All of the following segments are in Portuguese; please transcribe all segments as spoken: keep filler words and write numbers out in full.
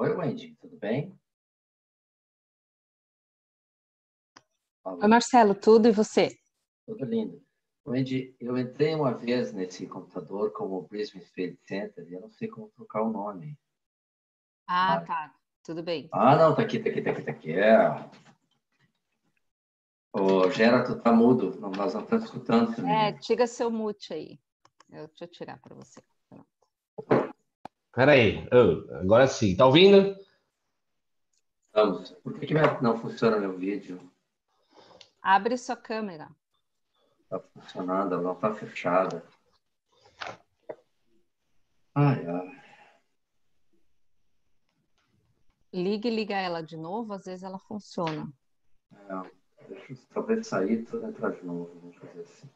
Oi, Wendy, tudo bem? Oi, Alô, Marcelo, tudo e você? tudo lindo. Wendy, eu entrei uma vez nesse computador como Brisbane Trade Center e eu não sei como trocar o nome. Ah, Ah, tá. Tudo bem. ah, não, tá aqui, tá aqui, tá aqui, tá aqui. É. Ô, Gera, tu tá mudo. Não, nós não estamos escutando, seu É, menino. tira seu mute aí. Eu, deixa eu tirar para você. Pronto. Peraí, ô, agora sim, tá ouvindo? Vamos. Por que que minha- não funciona meu vídeo? Abre sua câmera. Tá funcionando, ela não tá fechada. Ai, ai. Liga e liga ela de novo, às vezes ela funciona. Não. Deixa eu talvez sair e tudo entrar de novo. Vamos fazer assim.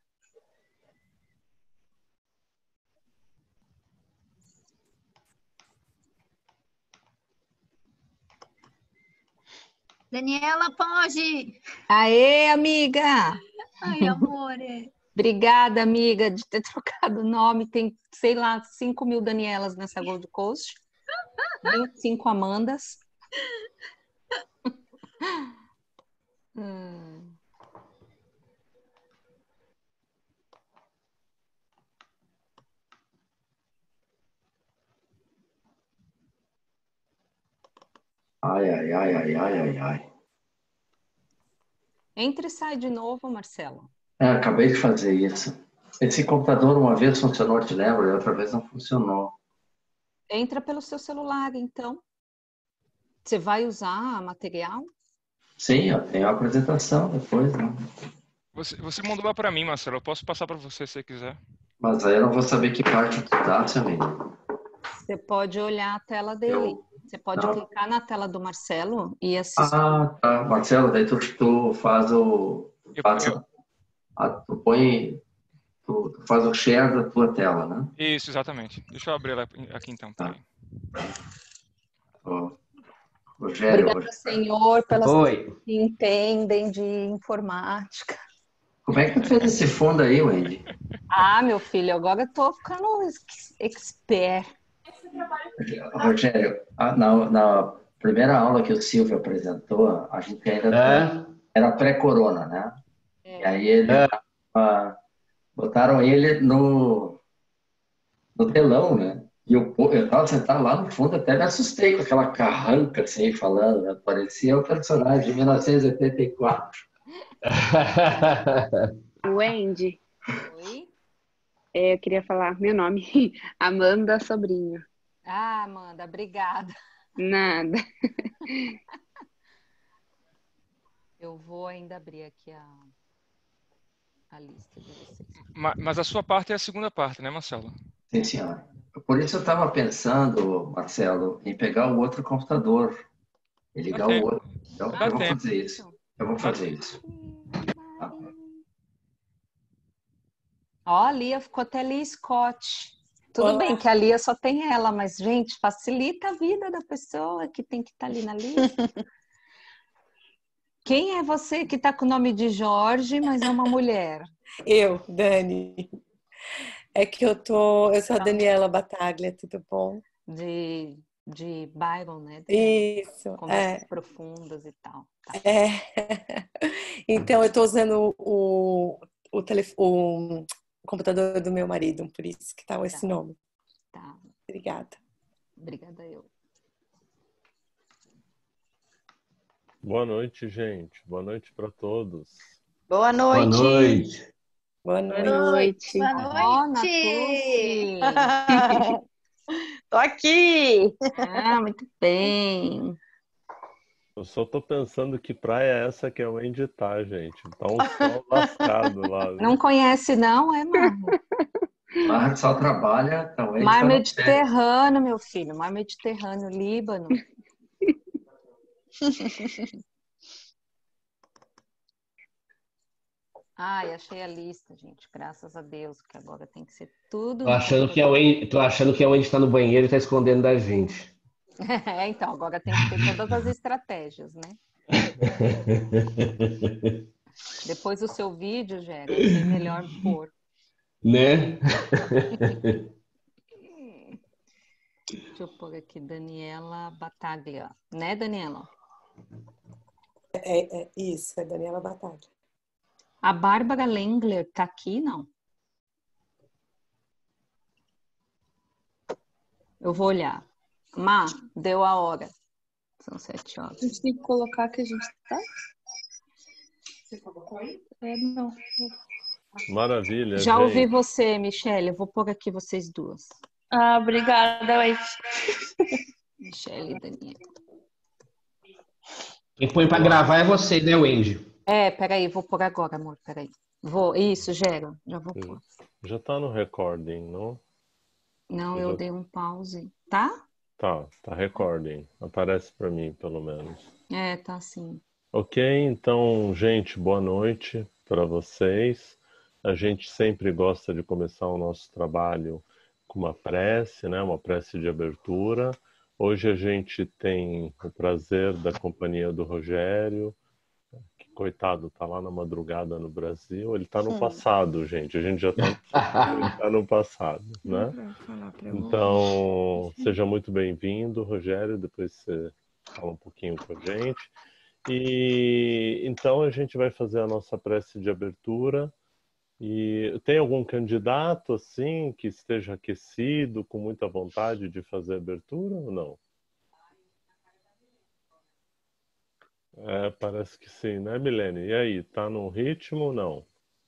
Daniela, pode! Aê, amiga! Ai, amore! Obrigada, amiga, de ter trocado o nome. Tem, sei lá, cinco mil Danielas nessa Gold Coast. vinte e cinco Amandas. Hum. Ai, ai, ai, ai, ai, ai, ai. Entra e sai de novo, Marcelo. É, acabei de fazer isso. Esse computador uma vez funcionou, te lembro, e outra vez não funcionou. Entra pelo seu celular, então. Você vai usar material? Sim, eu tenho a apresentação depois, né? Você, você mandou lá pra mim, Marcelo. Eu posso passar pra você se você quiser. Mas aí eu não vou saber que parte tu tá, seu menino. Você pode olhar a tela dele. Eu, Você pode não. clicar na tela do Marcelo e assistir. Ah, tá. Marcelo, daí tu, tu faz o. Tu, Eu, faz eu- a, a- tu põe. Tu, tu faz o share da tua tela, né? isso, exatamente. Deixa eu abrir ela aqui então, Tá. peraí. Ô, Rogério, Obrigada, Rogério, senhor, pelas pessoas Oi. que entendem de informática. como é que tu fez esse fundo aí, Wendy? Ah, meu filho, agora eu tô ficando ex- expert. Rogério, a- na, na primeira aula que o Silvio apresentou, a gente ainda tá- É? era pré-corona, né? E É. aí ele É. tava, botaram ele no, no telão, né? E eu, pô, eu tava sentado lá no fundo, até me assustei com aquela carranca assim, falando, né? Parecia o personagem de mil novecentos e oitenta e quatro. Wendy, Oi? é, eu queria falar meu nome, Amanda Sobrinho. Ah, Amanda, obrigada. Nada. Eu vou ainda abrir aqui a, a lista de vocês. Ma- Mas a sua parte é a segunda parte, né, Marcelo? Sim, senhora. Por isso eu estava pensando, Marcelo, em pegar o outro computador e Dá ligar o tempo. outro. Eu, Dá eu vou tempo. fazer isso. Eu vou Dá fazer tempo. isso. Tá? Ó, a Lia ficou até Lia Scott. Tudo Olá. bem que a Lia só tem ela, mas, gente, facilita a vida da pessoa que tem que estar ali na lista. Quem é você que está com o nome de Jorge, mas é uma mulher? Eu, Dani. É que eu tô. Eu sou a Tá. Daniela Bataglia, tudo bom? De, de Byron, né? Daniela? Isso, Conversas é. profundas e tal. Tá. É. Então eu tô usando o, o, telef... o computador do meu marido, por isso que tá esse Tá. nome. Tá. Obrigada. Obrigada, eu. Boa noite, gente. Boa noite para todos. Boa Boa noite. noite. Boa Boa noite. noite. Ó, Boa Natuzzi. noite. Tô aqui. Ah, muito bem. Eu só tô pensando que praia é essa que é o Andy tá, gente. Tá um sol lascado lá, Não viu? conhece, não, é, Marra? Mar só trabalha, então ele Mar está no pé. Mediterrâneo, meu filho. Mar Mediterrâneo, Líbano. Ai, achei a lista, gente. Graças a Deus, que agora tem que ser tudo Tô no achando que é o computador. Andy, tô achando que é o Andy tá no banheiro e tá escondendo da gente. É, então, agora tem que ter todas as estratégias, né? Depois do seu vídeo, Gera, achei melhor pôr. Né? Deixa eu pôr aqui, Daniela Bataglia. Né, Daniela? É, é, isso, é Daniela Bataglia. A Bárbara Lengler tá aqui, não? Eu vou olhar. Má, deu a hora. São sete horas. A gente tem que colocar que a gente tá? Você colocou aí? É, não. Maravilha, Já gente. ouvi você, Michele. Eu vou pôr aqui vocês duas. Ah, obrigada, Wendy. Michele e Daniela. Quem põe pra gravar é você, né, Wendy? É, peraí, vou pôr agora, amor, peraí. Vou, isso, gera, já vou pôr. Já tá no recording, não? Não, Eu eu já- dei um pause. Tá? Tá, tá recording. Aparece pra mim, pelo menos. É, tá assim. Ok, então, gente, boa noite para vocês. A gente sempre gosta de começar o nosso trabalho com uma prece, né? Uma prece de abertura. Hoje a gente tem o prazer da companhia do Rogério, que, coitado, tá lá na madrugada no Brasil. Ele tá no passado, gente. A gente já tá no, ele tá no passado, né? Então, seja muito bem-vindo, Rogério. Depois você fala um pouquinho com a gente. E então a gente vai fazer a nossa prece de abertura. E tem algum candidato assim que esteja aquecido, com muita vontade de fazer a abertura ou não? É, parece que sim, né, Milene? E aí, tá no ritmo ou não?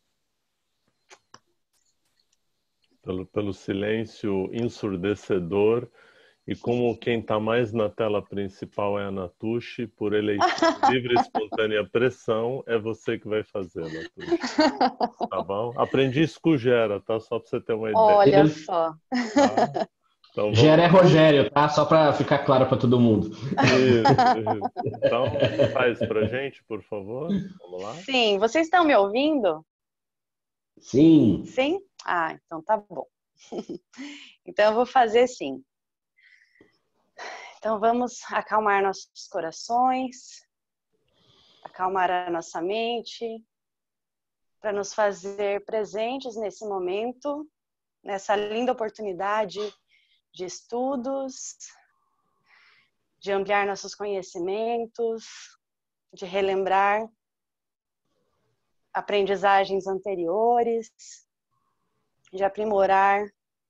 Pelo, pelo silêncio ensurdecedor. E como quem está mais na tela principal é a Natushi, por eleição livre, espontânea pressão, é você que vai fazer, Natushi. Tá bom? Aprendi isso com o Gera, tá? Só para você ter uma ideia. Olha só. Tá? Então, vamos... Gera é Rogério, tá? Só para ficar claro para todo mundo. Isso, isso. Então, faz pra gente, por favor. Vamos lá. Sim, vocês estão me ouvindo? Sim. Sim? Ah, então tá bom. Então eu vou fazer sim. Então vamos acalmar nossos corações, acalmar a nossa mente, para nos fazer presentes nesse momento, nessa linda oportunidade de estudos, de ampliar nossos conhecimentos, de relembrar aprendizagens anteriores, de aprimorar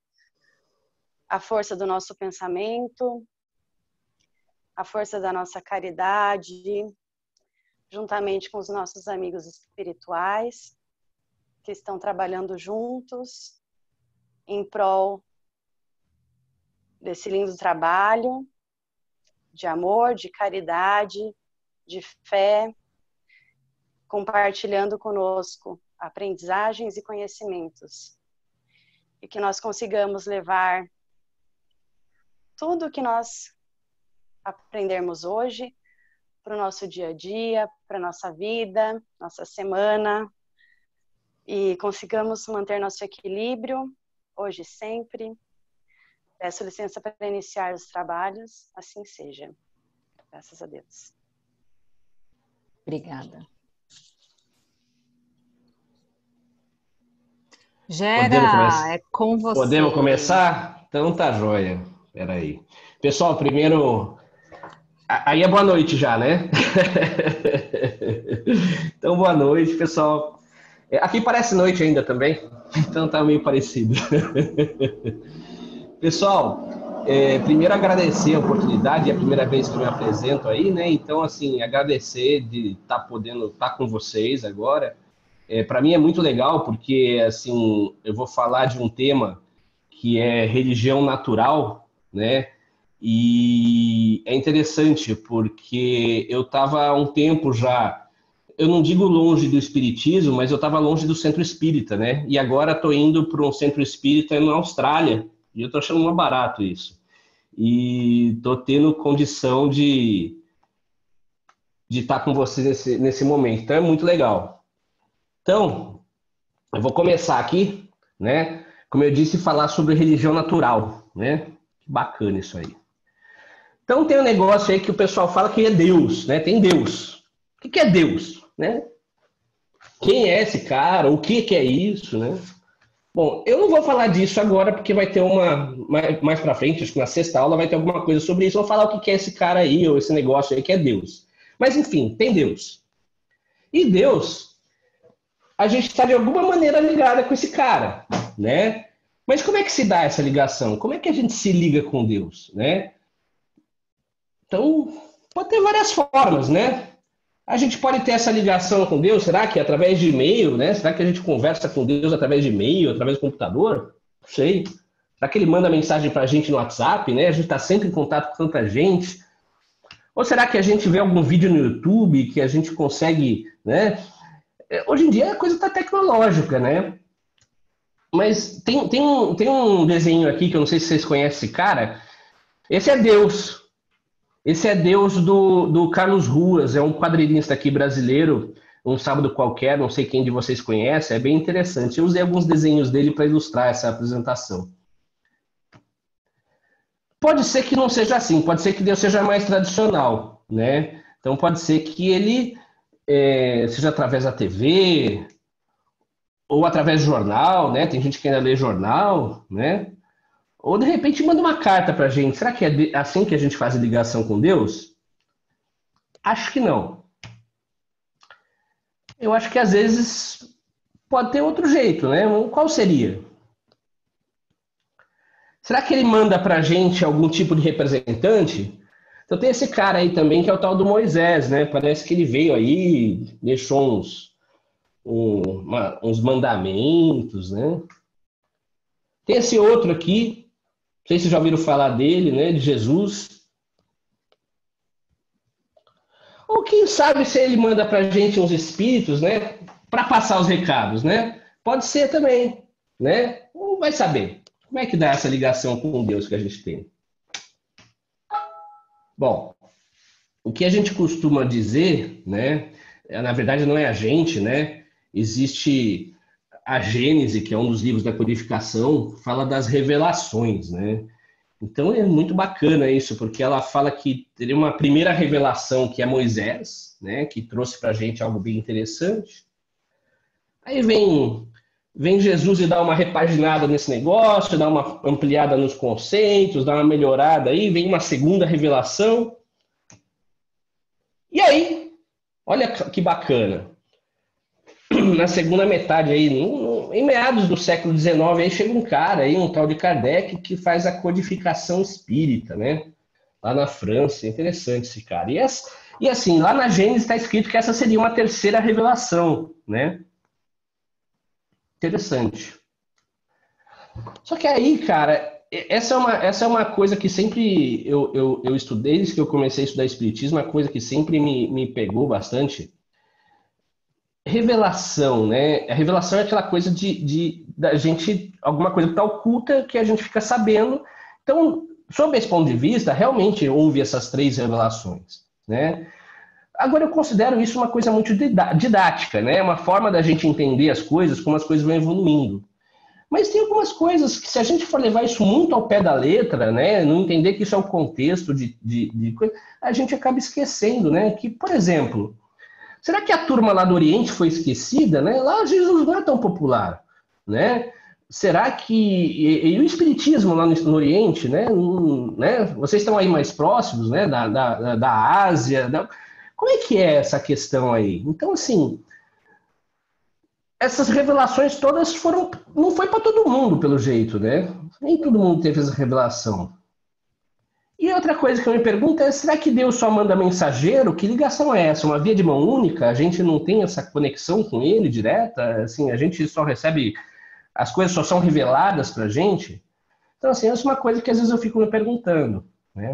a força do nosso pensamento, a força da nossa caridade, juntamente com os nossos amigos espirituais, que estão trabalhando juntos em prol desse lindo trabalho de amor, de caridade, de fé, compartilhando conosco aprendizagens e conhecimentos. E que nós consigamos levar tudo o que nós aprendermos hoje para o nosso dia a dia, para a nossa vida, nossa semana, e consigamos manter nosso equilíbrio, hoje e sempre. Peço licença para iniciar os trabalhos, assim seja. Graças a Deus. Obrigada. Podemos Gera, começar? é com você. Podemos começar? Então tá joia. Peraí. Pessoal, primeiro... a- Aí é boa noite já, né? Então, boa noite, pessoal. É, aqui parece noite ainda também, então tá meio parecido. Pessoal, é, primeiro agradecer a oportunidade, é a primeira vez que eu me apresento aí, né? Então, assim, agradecer de estar podendo estar com vocês agora. É, para mim é muito legal, porque, assim, eu vou falar de um tema que é religião natural, né? E é interessante, porque eu estava há um tempo já, eu não digo longe do espiritismo, mas eu estava longe do centro espírita, né? E agora estou indo para um centro espírita na Austrália, e eu estou achando muito barato isso. E estou tendo condição de de estar com vocês nesse, nesse momento. Então é muito legal. Então, eu vou começar aqui, né? Como eu disse, falar sobre religião natural, né? Que bacana isso aí. Então tem um negócio aí que o pessoal fala que é Deus, né? Tem Deus. O que é Deus, né? Quem é esse cara? O que é isso, né? Bom, eu não vou falar disso agora, porque vai ter uma, mais, mais pra frente, acho que na sexta aula vai ter alguma coisa sobre isso. Eu vou falar o que é esse cara aí, ou esse negócio aí que é Deus. Mas enfim, tem Deus. E Deus, a gente está de alguma maneira ligada com esse cara, né? Mas como é que se dá essa ligação? Como é que a gente se liga com Deus, né? Então, pode ter várias formas, né? A gente pode ter essa ligação com Deus, será que através de e-mail, né? Será que a gente conversa com Deus através de e-mail, através do computador? Não sei. Será que ele manda mensagem para a gente no WhatsApp, né? A gente está sempre em contato com tanta gente. Ou será que a gente vê algum vídeo no YouTube que a gente consegue, né? Hoje em dia a coisa está tecnológica, né? Mas tem, tem, um, tem um desenho aqui que eu não sei se vocês conhecem esse cara. Esse é Deus. Esse é Deus do, do Carlos Ruas, é um quadrinista aqui brasileiro, um sábado qualquer, não sei quem de vocês conhece, é bem interessante. Eu usei alguns desenhos dele para ilustrar essa apresentação. Pode ser que não seja assim, pode ser que Deus seja mais tradicional, né? Então pode ser que ele é, seja através da T V, ou através do jornal, né? Tem gente que ainda lê jornal, né? Ou, de repente, manda uma carta pra gente. Será que é assim que a gente faz a ligação com Deus? Acho que não. Eu acho que, às vezes, pode ter outro jeito, né? Qual seria? Será que ele manda pra gente algum tipo de representante? Então, tem esse cara aí também, que é o tal do Moisés, né? Parece que ele veio aí, deixou uns, um, uma, uns mandamentos, né? Tem esse outro aqui, não sei se vocês já ouviram falar dele, né, de Jesus. Ou quem sabe se ele manda pra gente uns espíritos, né, para passar os recados, né? Pode ser também, né? Ou vai saber. Como é que dá essa ligação com Deus que a gente tem? Bom, o que a gente costuma dizer, né, na verdade não é a gente, né? Existe a Gênese, que é um dos livros da codificação, fala das revelações, né? Então é muito bacana isso, porque ela fala que teria uma primeira revelação, que é Moisés, né? Que trouxe pra gente algo bem interessante. Aí vem, vem Jesus e dá uma repaginada nesse negócio, dá uma ampliada nos conceitos, dá uma melhorada aí, vem uma segunda revelação. E aí, olha que bacana. Na segunda metade aí, no, em meados do século dezenove, aí chega um cara aí, um tal de Kardec, que faz a codificação espírita, né? Lá na França, interessante esse cara. E, as, e assim, lá na Gênesis está escrito que essa seria uma terceira revelação, né? Interessante. Só que aí, cara, essa é uma, essa é uma coisa que sempre eu, eu, eu estudei, desde que eu comecei a estudar espiritismo, uma coisa que sempre me, me pegou bastante. Revelação, né? A revelação é aquela coisa de, de da gente, alguma coisa que está oculta que a gente fica sabendo. Então, sob esse ponto de vista, realmente houve essas três revelações, né? Agora, eu considero isso uma coisa muito didática, né? Uma forma da gente entender as coisas, como as coisas vão evoluindo. Mas tem algumas coisas que, se a gente for levar isso muito ao pé da letra, né? Não entender que isso é um contexto de, de, de coisa, a gente acaba esquecendo, né? Que, por exemplo, será que a turma lá do Oriente foi esquecida, né? Lá Jesus não é tão popular, né? Será que... E, e o Espiritismo lá no, no Oriente, né? Um, né? Vocês estão aí mais próximos, né? Da, da, da Ásia. Da... Como é que é essa questão aí? Então, assim, essas revelações todas foram... Não foi para todo mundo, pelo jeito, né? Nem todo mundo teve essa revelação. E outra coisa que eu me pergunto é, será que Deus só manda mensageiro? Que ligação é essa? Uma via de mão única? A gente não tem essa conexão com ele direta? Assim, a gente só recebe... As coisas só são reveladas pra gente? Então, assim, essa é uma coisa que às vezes eu fico me perguntando, né?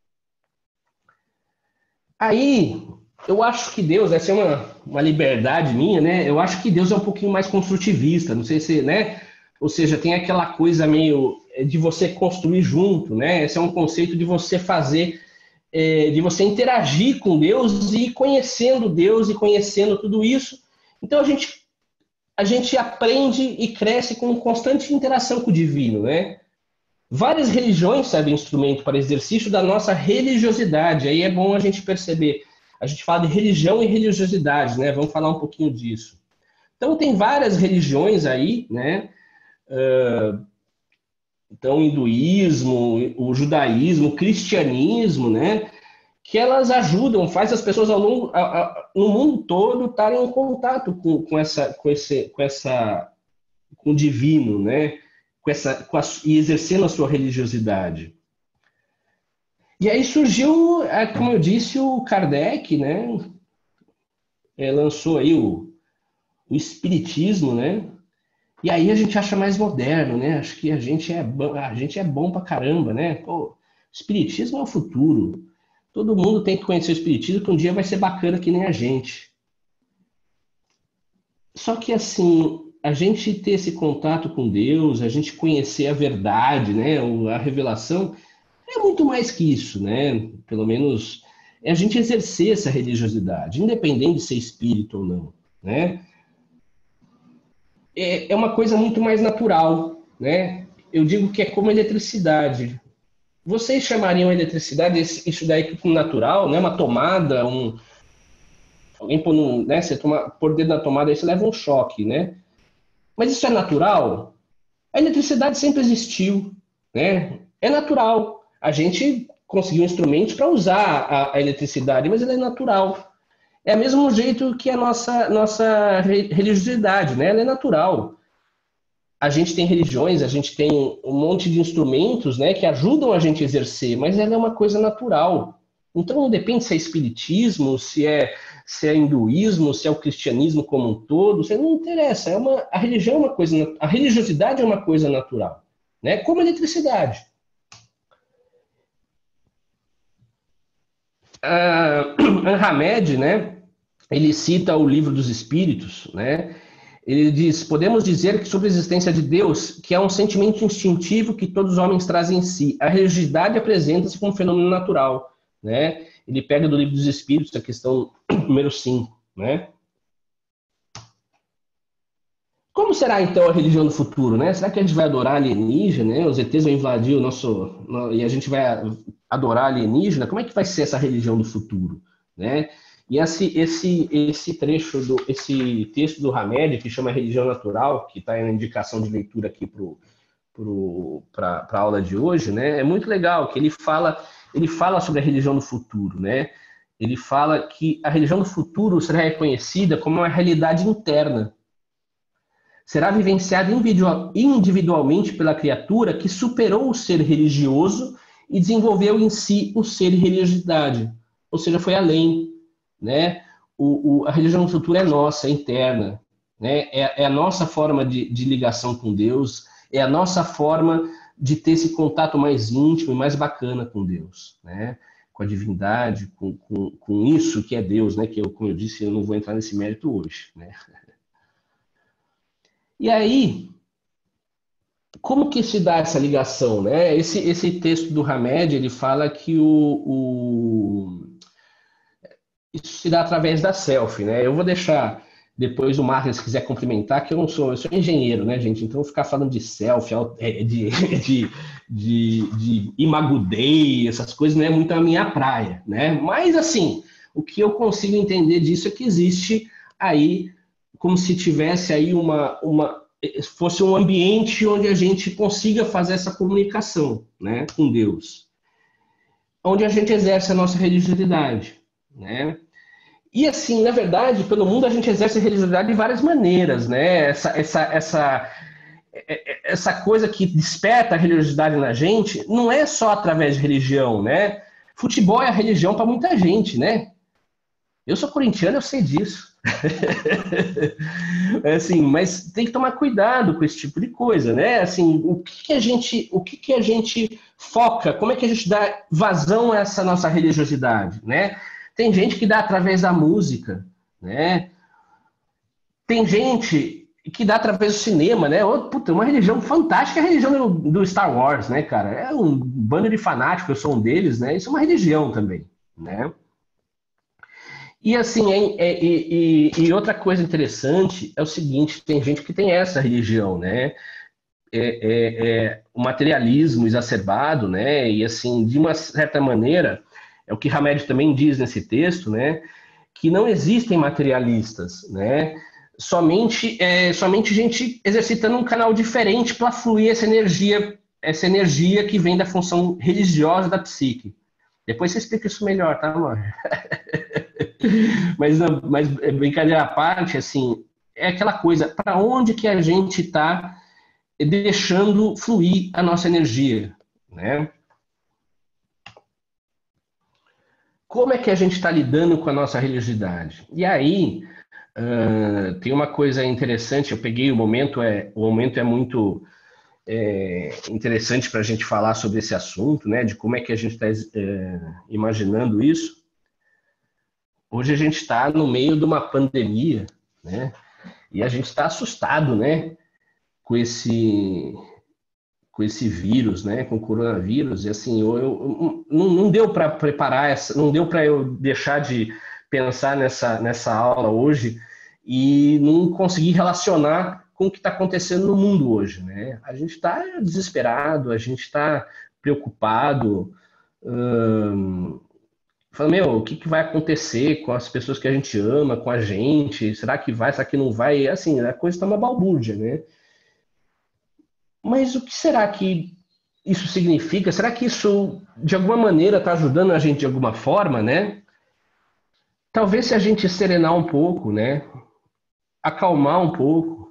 Aí, eu acho que Deus, essa é uma, uma liberdade minha, né? Eu acho que Deus é um pouquinho mais construtivista, não sei se, né? Ou seja, tem aquela coisa meio de você construir junto, né? Esse é um conceito de você fazer, é, de você interagir com Deus e ir conhecendo Deus e conhecendo tudo isso. Então, a gente, a gente aprende e cresce com constante interação com o divino, né? Várias religiões servem instrumento para exercício da nossa religiosidade. Aí é bom a gente perceber. A gente fala de religião e religiosidade, né? Vamos falar um pouquinho disso. Então, tem várias religiões aí, né? uh, então o hinduísmo, o judaísmo, o cristianismo, né? Que elas ajudam, faz as pessoas ao longo, a, a, no mundo todo estarem em contato com, com, essa, com, esse, com, essa, com o divino, né? Com essa, com a, e exercendo a sua religiosidade. E aí surgiu, como eu disse, o Kardec, né? É, lançou aí o, o espiritismo, né? E aí a gente acha mais moderno, né? Acho que a gente é, a gente é bom pra caramba, né? Pô, o espiritismo é o futuro. Todo mundo tem que conhecer o espiritismo, que um dia vai ser bacana que nem a gente. Só que assim, a gente ter esse contato com Deus, a gente conhecer a verdade, né, a revelação, é muito mais que isso, né? Pelo menos é a gente exercer essa religiosidade, independente de ser espírito ou não, né? É, é uma coisa muito mais natural, né? Eu digo que é como eletricidade. Vocês chamariam a eletricidade, isso daí como natural, né? Uma tomada, um... alguém põe um, né? Você toma, pôr o dedo na tomada, aí você leva um choque, né? Mas isso é natural? A eletricidade sempre existiu, né? É natural. A gente conseguiu instrumentos para usar a, a eletricidade, mas ela é natural. É o mesmo jeito que a nossa, nossa religiosidade, né? Ela é natural. A gente tem religiões, a gente tem um monte de instrumentos, né, que ajudam a gente a exercer, mas ela é uma coisa natural. Então não depende se é espiritismo, se é, se é hinduísmo, se é o cristianismo como um todo, isso não interessa. É uma, a religião é uma coisa, a religiosidade é uma coisa natural, né, como a eletricidade. Uh, Hamed, né, ele cita o Livro dos Espíritos, né. Ele diz, podemos dizer que sobre a existência de Deus, que é um sentimento instintivo que todos os homens trazem em si. A religiosidade apresenta-se como um fenômeno natural, né? Ele pega do Livro dos Espíritos, a questão número cinco, né? Como será, então, a religião do futuro, né? Será que a gente vai adorar alienígena, né? Os E Tês vão invadir o nosso... e a gente vai adorar alienígena? Como é que vai ser essa religião do futuro, né? E esse, esse, esse trecho, do, esse texto do Hamed, que chama Religião Natural, que está na indicação de leitura aqui para a aula de hoje, né, é muito legal, que ele fala, ele fala sobre a religião do futuro, né? Ele fala que a religião do futuro será reconhecida como uma realidade interna. Será vivenciada individualmente pela criatura que superou o ser religioso e desenvolveu em si o ser e religiosidade, ou seja, foi além. Né? O, o, a religião do futuro é nossa, é interna, né? é, é a nossa forma de, de ligação com Deus, é a nossa forma de ter esse contato mais íntimo e mais bacana com Deus, né? Com a divindade, com, com, com isso que é Deus, né? Que eu, como eu disse, eu não vou entrar nesse mérito hoje, né? E aí, como que se dá essa ligação, né? Esse, esse texto do Hamed, ele fala que o, o isso se dá através da selfie, né? Eu vou deixar depois o Marcos, se quiser complementar, que eu não sou, eu sou engenheiro, né, gente? Então ficar falando de selfie, de, de, de, de imagudei, essas coisas não é muito a minha praia, né? Mas assim, o que eu consigo entender disso é que existe aí como se tivesse aí uma, uma fosse um ambiente onde a gente consiga fazer essa comunicação, né, com Deus, onde a gente exerce a nossa religiosidade, né? E assim, na verdade, pelo mundo a gente exerce a religiosidade de várias maneiras, né? Essa, essa, essa, essa coisa que desperta a religiosidade na gente não é só através de religião, né? Futebol é a religião para muita gente, né? Eu sou corintiano, eu sei disso. Assim, mas tem que tomar cuidado com esse tipo de coisa, né? Assim, o que, que a gente, o que, que a gente foca? Como é que a gente dá vazão a essa nossa religiosidade, né? Tem gente que dá através da música, né? Tem gente que dá através do cinema, né? Oh, puta, uma religião fantástica é a religião do, do Star Wars, né, cara? É um bando de fanáticos, eu sou um deles, né? Isso é uma religião também, né? E assim, é, é, e, e outra coisa interessante é o seguinte, tem gente que tem essa religião, né? É, é, é o materialismo exacerbado, né? E assim, de uma certa maneira... É o que Hamed também diz nesse texto, né? Que não existem materialistas, né? somente, é, somente a gente exercitando um canal diferente para fluir essa energia, essa energia que vem da função religiosa da psique. Depois você explica isso melhor, tá, amor? mas, não, mas brincadeira à parte, assim, é aquela coisa, para onde que a gente está deixando fluir a nossa energia, né? Como é que a gente está lidando com a nossa religiosidade? E aí, uh, tem uma coisa interessante, eu peguei o momento, é, o momento é muito é, interessante para a gente falar sobre esse assunto, né? De como é que a gente está é, imaginando isso. Hoje a gente está no meio de uma pandemia, né? E a gente está assustado, né? Com esse, com esse vírus, né? Com o coronavírus. E assim, eu, eu não, não deu para preparar essa, não deu para eu deixar de pensar nessa, nessa aula hoje e não conseguir relacionar com o que está acontecendo no mundo hoje, né? A gente está desesperado, a gente está preocupado. Hum, Fala, meu, o que, que vai acontecer com as pessoas que a gente ama, com a gente? Será que vai, será que não vai? Assim, a coisa está uma balbúrdia, né? Mas o que será que isso significa? Será que isso, de alguma maneira, está ajudando a gente de alguma forma, né? Talvez se a gente serenar um pouco, né? Acalmar um pouco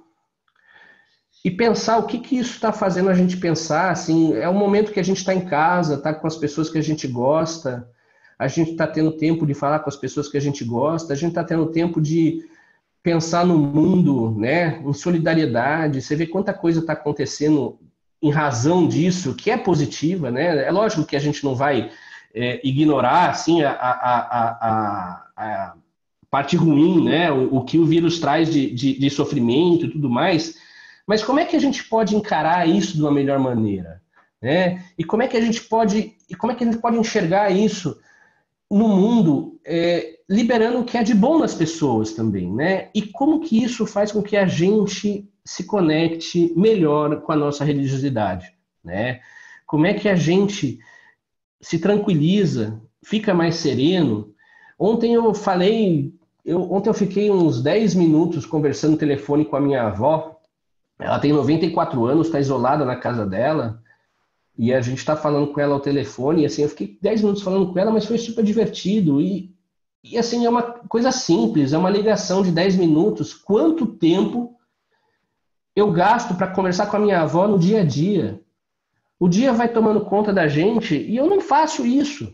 e pensar o que, que isso está fazendo a gente pensar, assim, é um momento que a gente está em casa, está com as pessoas que a gente gosta, a gente está tendo tempo de falar com as pessoas que a gente gosta, a gente está tendo tempo de pensar no mundo, né, em solidariedade. Você vê quanta coisa está acontecendo em razão disso, que é positiva, né? É lógico que a gente não vai é, ignorar assim a, a, a, a, a parte ruim, né? O, o que o vírus traz de, de, de sofrimento e tudo mais. Mas como é que a gente pode encarar isso de uma melhor maneira, né? E como é que a gente pode, e como é que a gente pode enxergar isso no mundo, é, liberando o que é de bom nas pessoas também, né? E como que isso faz com que a gente se conecte melhor com a nossa religiosidade, né? Como é que a gente se tranquiliza, fica mais sereno? Ontem eu falei, eu, ontem eu fiquei uns dez minutos conversando no telefone com a minha avó. Ela tem noventa e quatro anos, está isolada na casa dela. E a gente está falando com ela ao telefone, e assim, eu fiquei dez minutos falando com ela, mas foi super divertido. E, e assim, é uma coisa simples, é uma ligação de dez minutos. Quanto tempo eu gasto para conversar com a minha avó no dia a dia? O dia vai tomando conta da gente e eu não faço isso.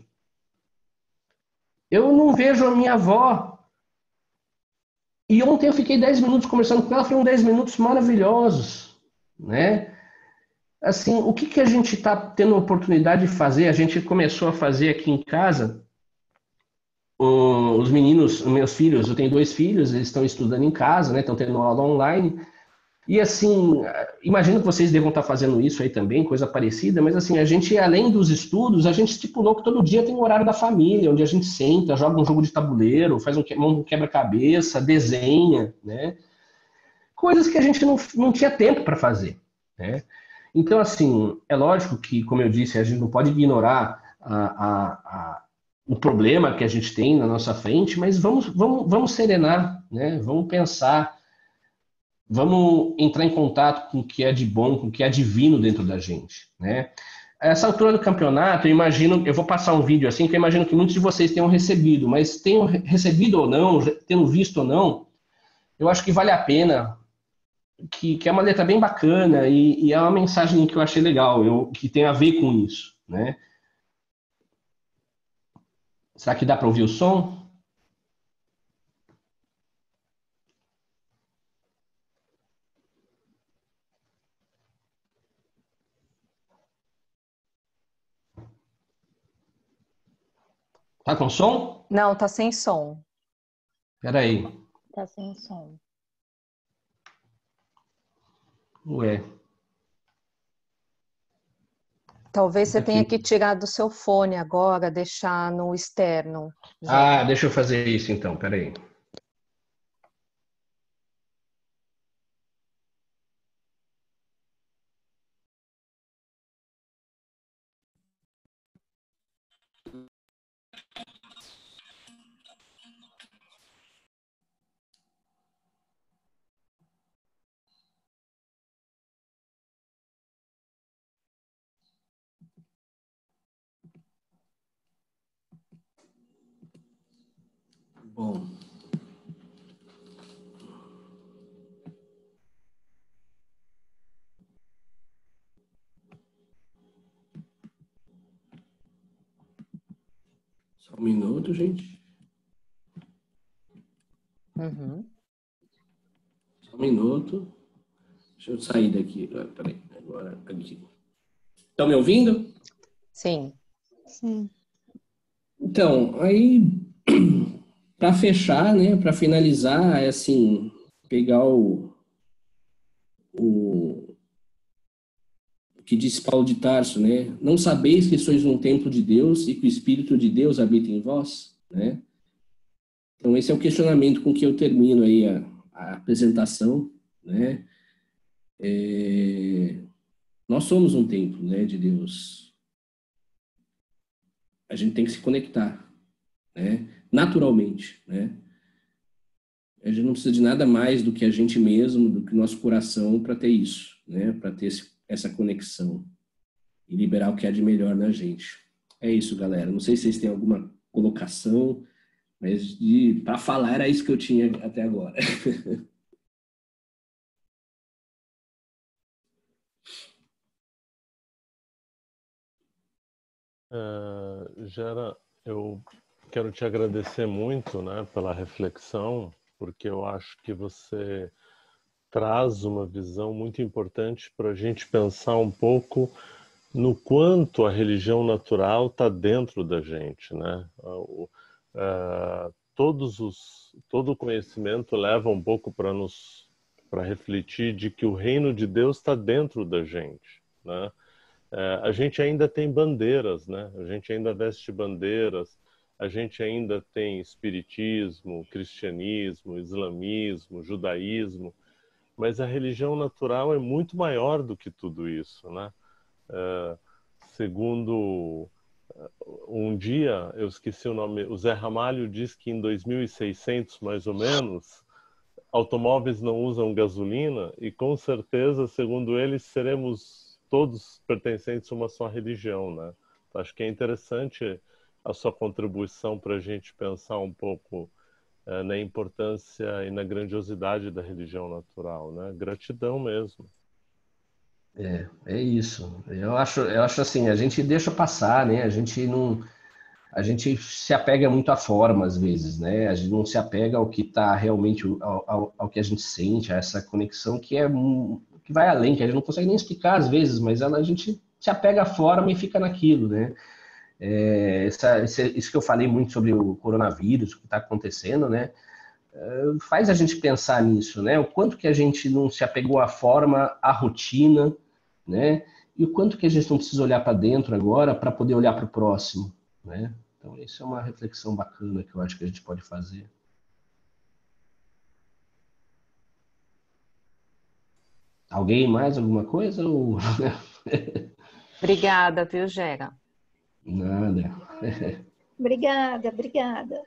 Eu não vejo a minha avó. E ontem eu fiquei dez minutos conversando com ela, foram dez minutos maravilhosos, né? Assim, o que, que a gente está tendo a oportunidade de fazer? A gente começou a fazer aqui em casa. Um, os meninos, os meus filhos, eu tenho dois filhos, eles estão estudando em casa, né? Estão tendo aula online. E assim, imagino que vocês devam estar fazendo isso aí também, coisa parecida, mas assim, a gente, além dos estudos, a gente estipulou que todo dia tem um horário da família, onde a gente senta, joga um jogo de tabuleiro, faz um, um quebra-cabeça, desenha, né? Coisas que a gente não, não tinha tempo para fazer, né? Então, assim, é lógico que, como eu disse, a gente não pode ignorar a, a, a, o problema que a gente tem na nossa frente, mas vamos, vamos, vamos serenar, né? Vamos pensar, vamos entrar em contato com o que é de bom, com o que é divino dentro da gente, né? Essa altura do campeonato, eu imagino, eu vou passar um vídeo assim, que eu imagino que muitos de vocês tenham recebido, mas tenham recebido ou não, tendo visto ou não, eu acho que vale a pena. Que, que é uma letra bem bacana e, e é uma mensagem que eu achei legal, eu, que tem a ver com isso, né? Será que dá para ouvir o som? Tá com som? Não, tá sem som. Espera aí. Tá sem som. Ué. Talvez você Aqui. tenha que tirar do seu fone agora, deixar no externo. Ah, deixa eu fazer isso então, espera aí. Bom. Só um minuto, gente. Uhum. Só um minuto. Deixa eu sair daqui. Ah, peraí, agora aqui. Estão me ouvindo? Sim. Sim. Então, aí, para fechar, né, para finalizar, é assim, pegar o, o, o que disse Paulo de Tarso, né? Não sabeis que sois um templo de Deus e que o Espírito de Deus habita em vós, né? Então, esse é o questionamento com que eu termino aí a, a apresentação, né? É, nós somos um templo, né, de Deus. A gente tem que se conectar, né? Naturalmente, né? A gente não precisa de nada mais do que a gente mesmo, do que o nosso coração para ter isso, né? Para ter esse, essa conexão e liberar o que há de melhor na gente. É isso, galera. Não sei se vocês têm alguma colocação, mas para falar era isso que eu tinha até agora. Uh, Gera, eu quero te agradecer muito, né, pela reflexão, porque eu acho que você traz uma visão muito importante para a gente pensar um pouco no quanto a religião natural está dentro da gente, né? Uh, uh, todos os, todo o conhecimento leva um pouco para nos para refletir de que o reino de Deus está dentro da gente, né? É, a gente ainda tem bandeiras, né? A gente ainda veste bandeiras, a gente ainda tem espiritismo, cristianismo, islamismo, judaísmo, mas a religião natural é muito maior do que tudo isso, né? É, segundo um dia, eu esqueci o nome, o Zé Ramalho diz que em dois mil e seiscentos, mais ou menos, automóveis não usam gasolina e com certeza, segundo ele, seremos todos pertencentes a uma só religião, né? Acho que é interessante a sua contribuição para a gente pensar um pouco é, na importância e na grandiosidade da religião natural, né? Gratidão mesmo. É, é isso. Eu acho, eu acho assim, a gente deixa passar, né? A gente não, a gente se apega muito à forma às vezes, né? A gente não se apega ao que está realmente, ao, ao, ao que a gente sente, a essa conexão que é que vai além, que a gente não consegue nem explicar às vezes, mas ela, a gente se apega à forma e fica naquilo, né? É, essa, isso que eu falei muito sobre o coronavírus, o que está acontecendo, né? É, faz a gente pensar nisso, né? O quanto que a gente não se apegou à forma, à rotina, né? E o quanto que a gente não precisa olhar para dentro agora para poder olhar para o próximo, né? Então, isso é uma reflexão bacana que eu acho que a gente pode fazer. Alguém mais alguma coisa? Ou... Obrigada, viu, Gera? Nada. Obrigada, obrigada.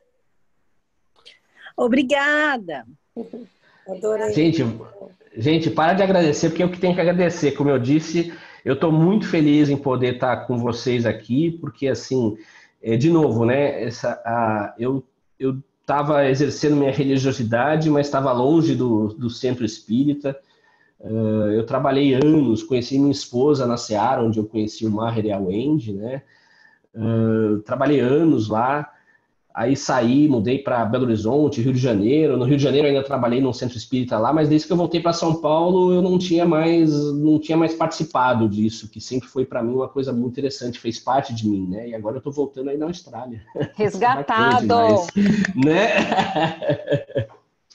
Obrigada. Adorei. Gente, gente, para de agradecer, porque é o que tem que agradecer. Como eu disse, eu estou muito feliz em poder estar com vocês aqui, porque, assim, é, de novo, né, essa, a, eu eu estava exercendo minha religiosidade, mas estava longe do, do centro espírita. Uh, eu trabalhei anos, conheci minha esposa na Seara, onde eu conheci o Maher e a Wendy, né? Uh, trabalhei anos lá, aí saí, mudei para Belo Horizonte, Rio de Janeiro. No Rio de Janeiro eu ainda trabalhei num centro espírita lá, mas desde que eu voltei para São Paulo eu não tinha mais, não tinha mais participado disso, que sempre foi para mim uma coisa muito interessante, fez parte de mim, né? E agora eu estou voltando aí na Austrália. Resgatado! demais, né?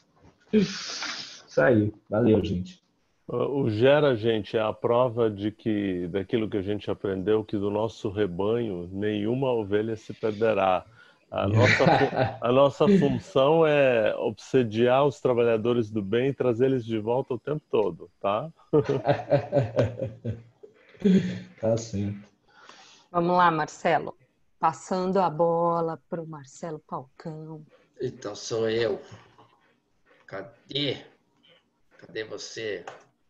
Isso aí, valeu, gente. O Gera, gente, é a prova de que, daquilo que a gente aprendeu, que do nosso rebanho nenhuma ovelha se perderá. A nossa, a nossa função é obsediar os trabalhadores do bem e trazê-los de volta o tempo todo, tá? Tá certo. Vamos lá, Marcelo. Passando a bola para o Marcelo Falcão. Então sou eu. Cadê? Cadê você?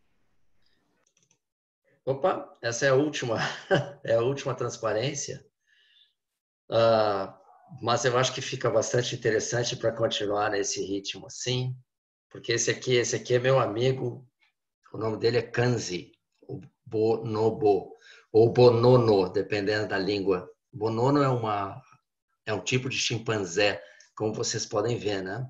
Opa, essa é a última, é a última transparência. Ah, mas eu acho que fica bastante interessante para continuar nesse ritmo assim, porque esse aqui, esse aqui é meu amigo, o nome dele é Kanzi, o bonobo, ou bonono, dependendo da língua. Bonono é, uma, é um tipo de chimpanzé, como vocês podem ver, né?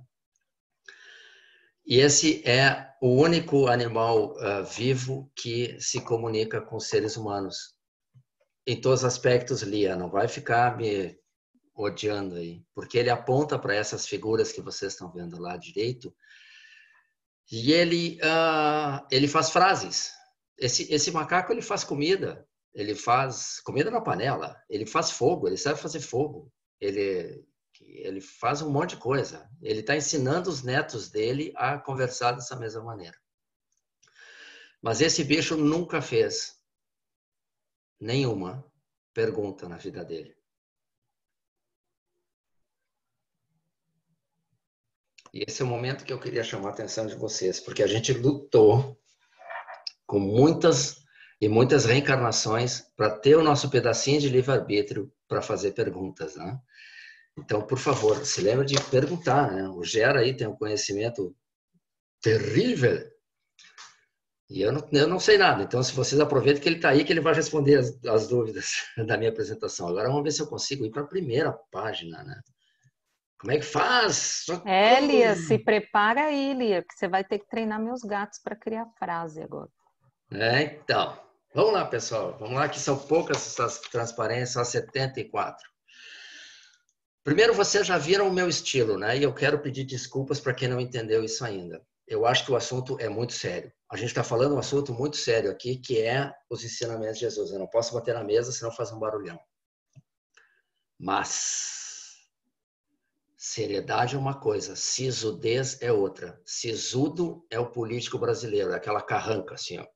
E esse é o único animal uh, vivo que se comunica com seres humanos. Em todos os aspectos, Lia, não vai ficar me odiando aí, porque ele aponta para essas figuras que vocês estão vendo lá direito, e ele, uh, ele faz frases. Esse, esse macaco, ele faz comida, ele faz comida na panela, ele faz fogo, ele sabe fazer fogo, ele, ele faz um monte de coisa. Ele está ensinando os netos dele a conversar dessa mesma maneira. Mas esse bicho nunca fez nenhuma pergunta na vida dele. E esse é o momento que eu queria chamar a atenção de vocês, porque a gente lutou com muitas e muitas reencarnações para ter o nosso pedacinho de livre-arbítrio para fazer perguntas, né? Então, por favor, se lembre de perguntar, né? O Gera aí tem um conhecimento terrível e eu não, eu não sei nada. Então, se vocês aproveitem que ele está aí, que ele vai responder as, as dúvidas da minha apresentação. Agora, vamos ver se eu consigo ir para a primeira página, né? Como é que faz? É, Lia, se prepara aí, Lia, que você vai ter que treinar meus gatos para criar frase agora. É, então. Vamos lá, pessoal. Vamos lá, que são poucas essas transparências, só setenta e quatro. Primeiro, vocês já viram o meu estilo, né? E eu quero pedir desculpas para quem não entendeu isso ainda. Eu acho que o assunto é muito sério. A gente está falando um assunto muito sério aqui, que é os ensinamentos de Jesus. Eu não posso bater na mesa, senão faz um barulhão. Mas seriedade é uma coisa, sisudez é outra. Sisudo é o político brasileiro, é aquela carranca assim, ó.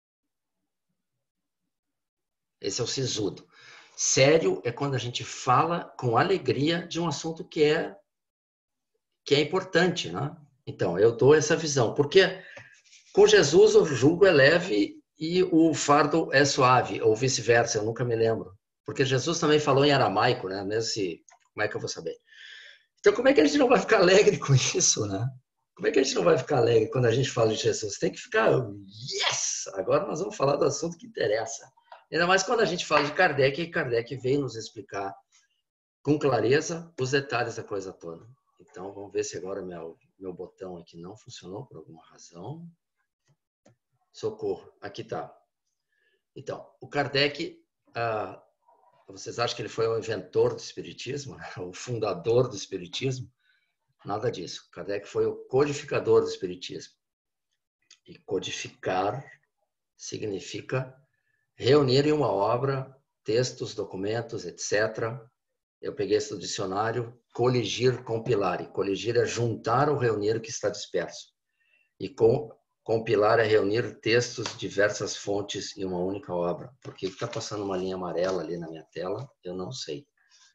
Esse é o sisudo. Sério é quando a gente fala com alegria de um assunto que é, que é importante, né? Então, eu dou essa visão. Porque com Jesus o jugo é leve e o fardo é suave, ou vice-versa, eu nunca me lembro. Porque Jesus também falou em aramaico, né? Mesmo se, como é que eu vou saber? Então, como é que a gente não vai ficar alegre com isso, né? Como é que a gente não vai ficar alegre quando a gente fala de Jesus? Tem que ficar, yes! Agora nós vamos falar do assunto que interessa. Ainda mais quando a gente fala de Kardec, e Kardec veio nos explicar com clareza os detalhes da coisa toda. Então, vamos ver se agora meu, meu botão aqui não funcionou por alguma razão. Socorro, aqui está. Então, o Kardec, ah, vocês acham que ele foi o inventor do Espiritismo? O fundador do Espiritismo? Nada disso. Kardec foi o codificador do Espiritismo. E codificar significa reunir em uma obra textos, documentos, etcétera. Eu peguei esse do dicionário, coligir, compilar. E coligir é juntar ou reunir o que está disperso. E com, compilar é reunir textos de diversas fontes em uma única obra. Por que está passando uma linha amarela ali na minha tela? Eu não sei.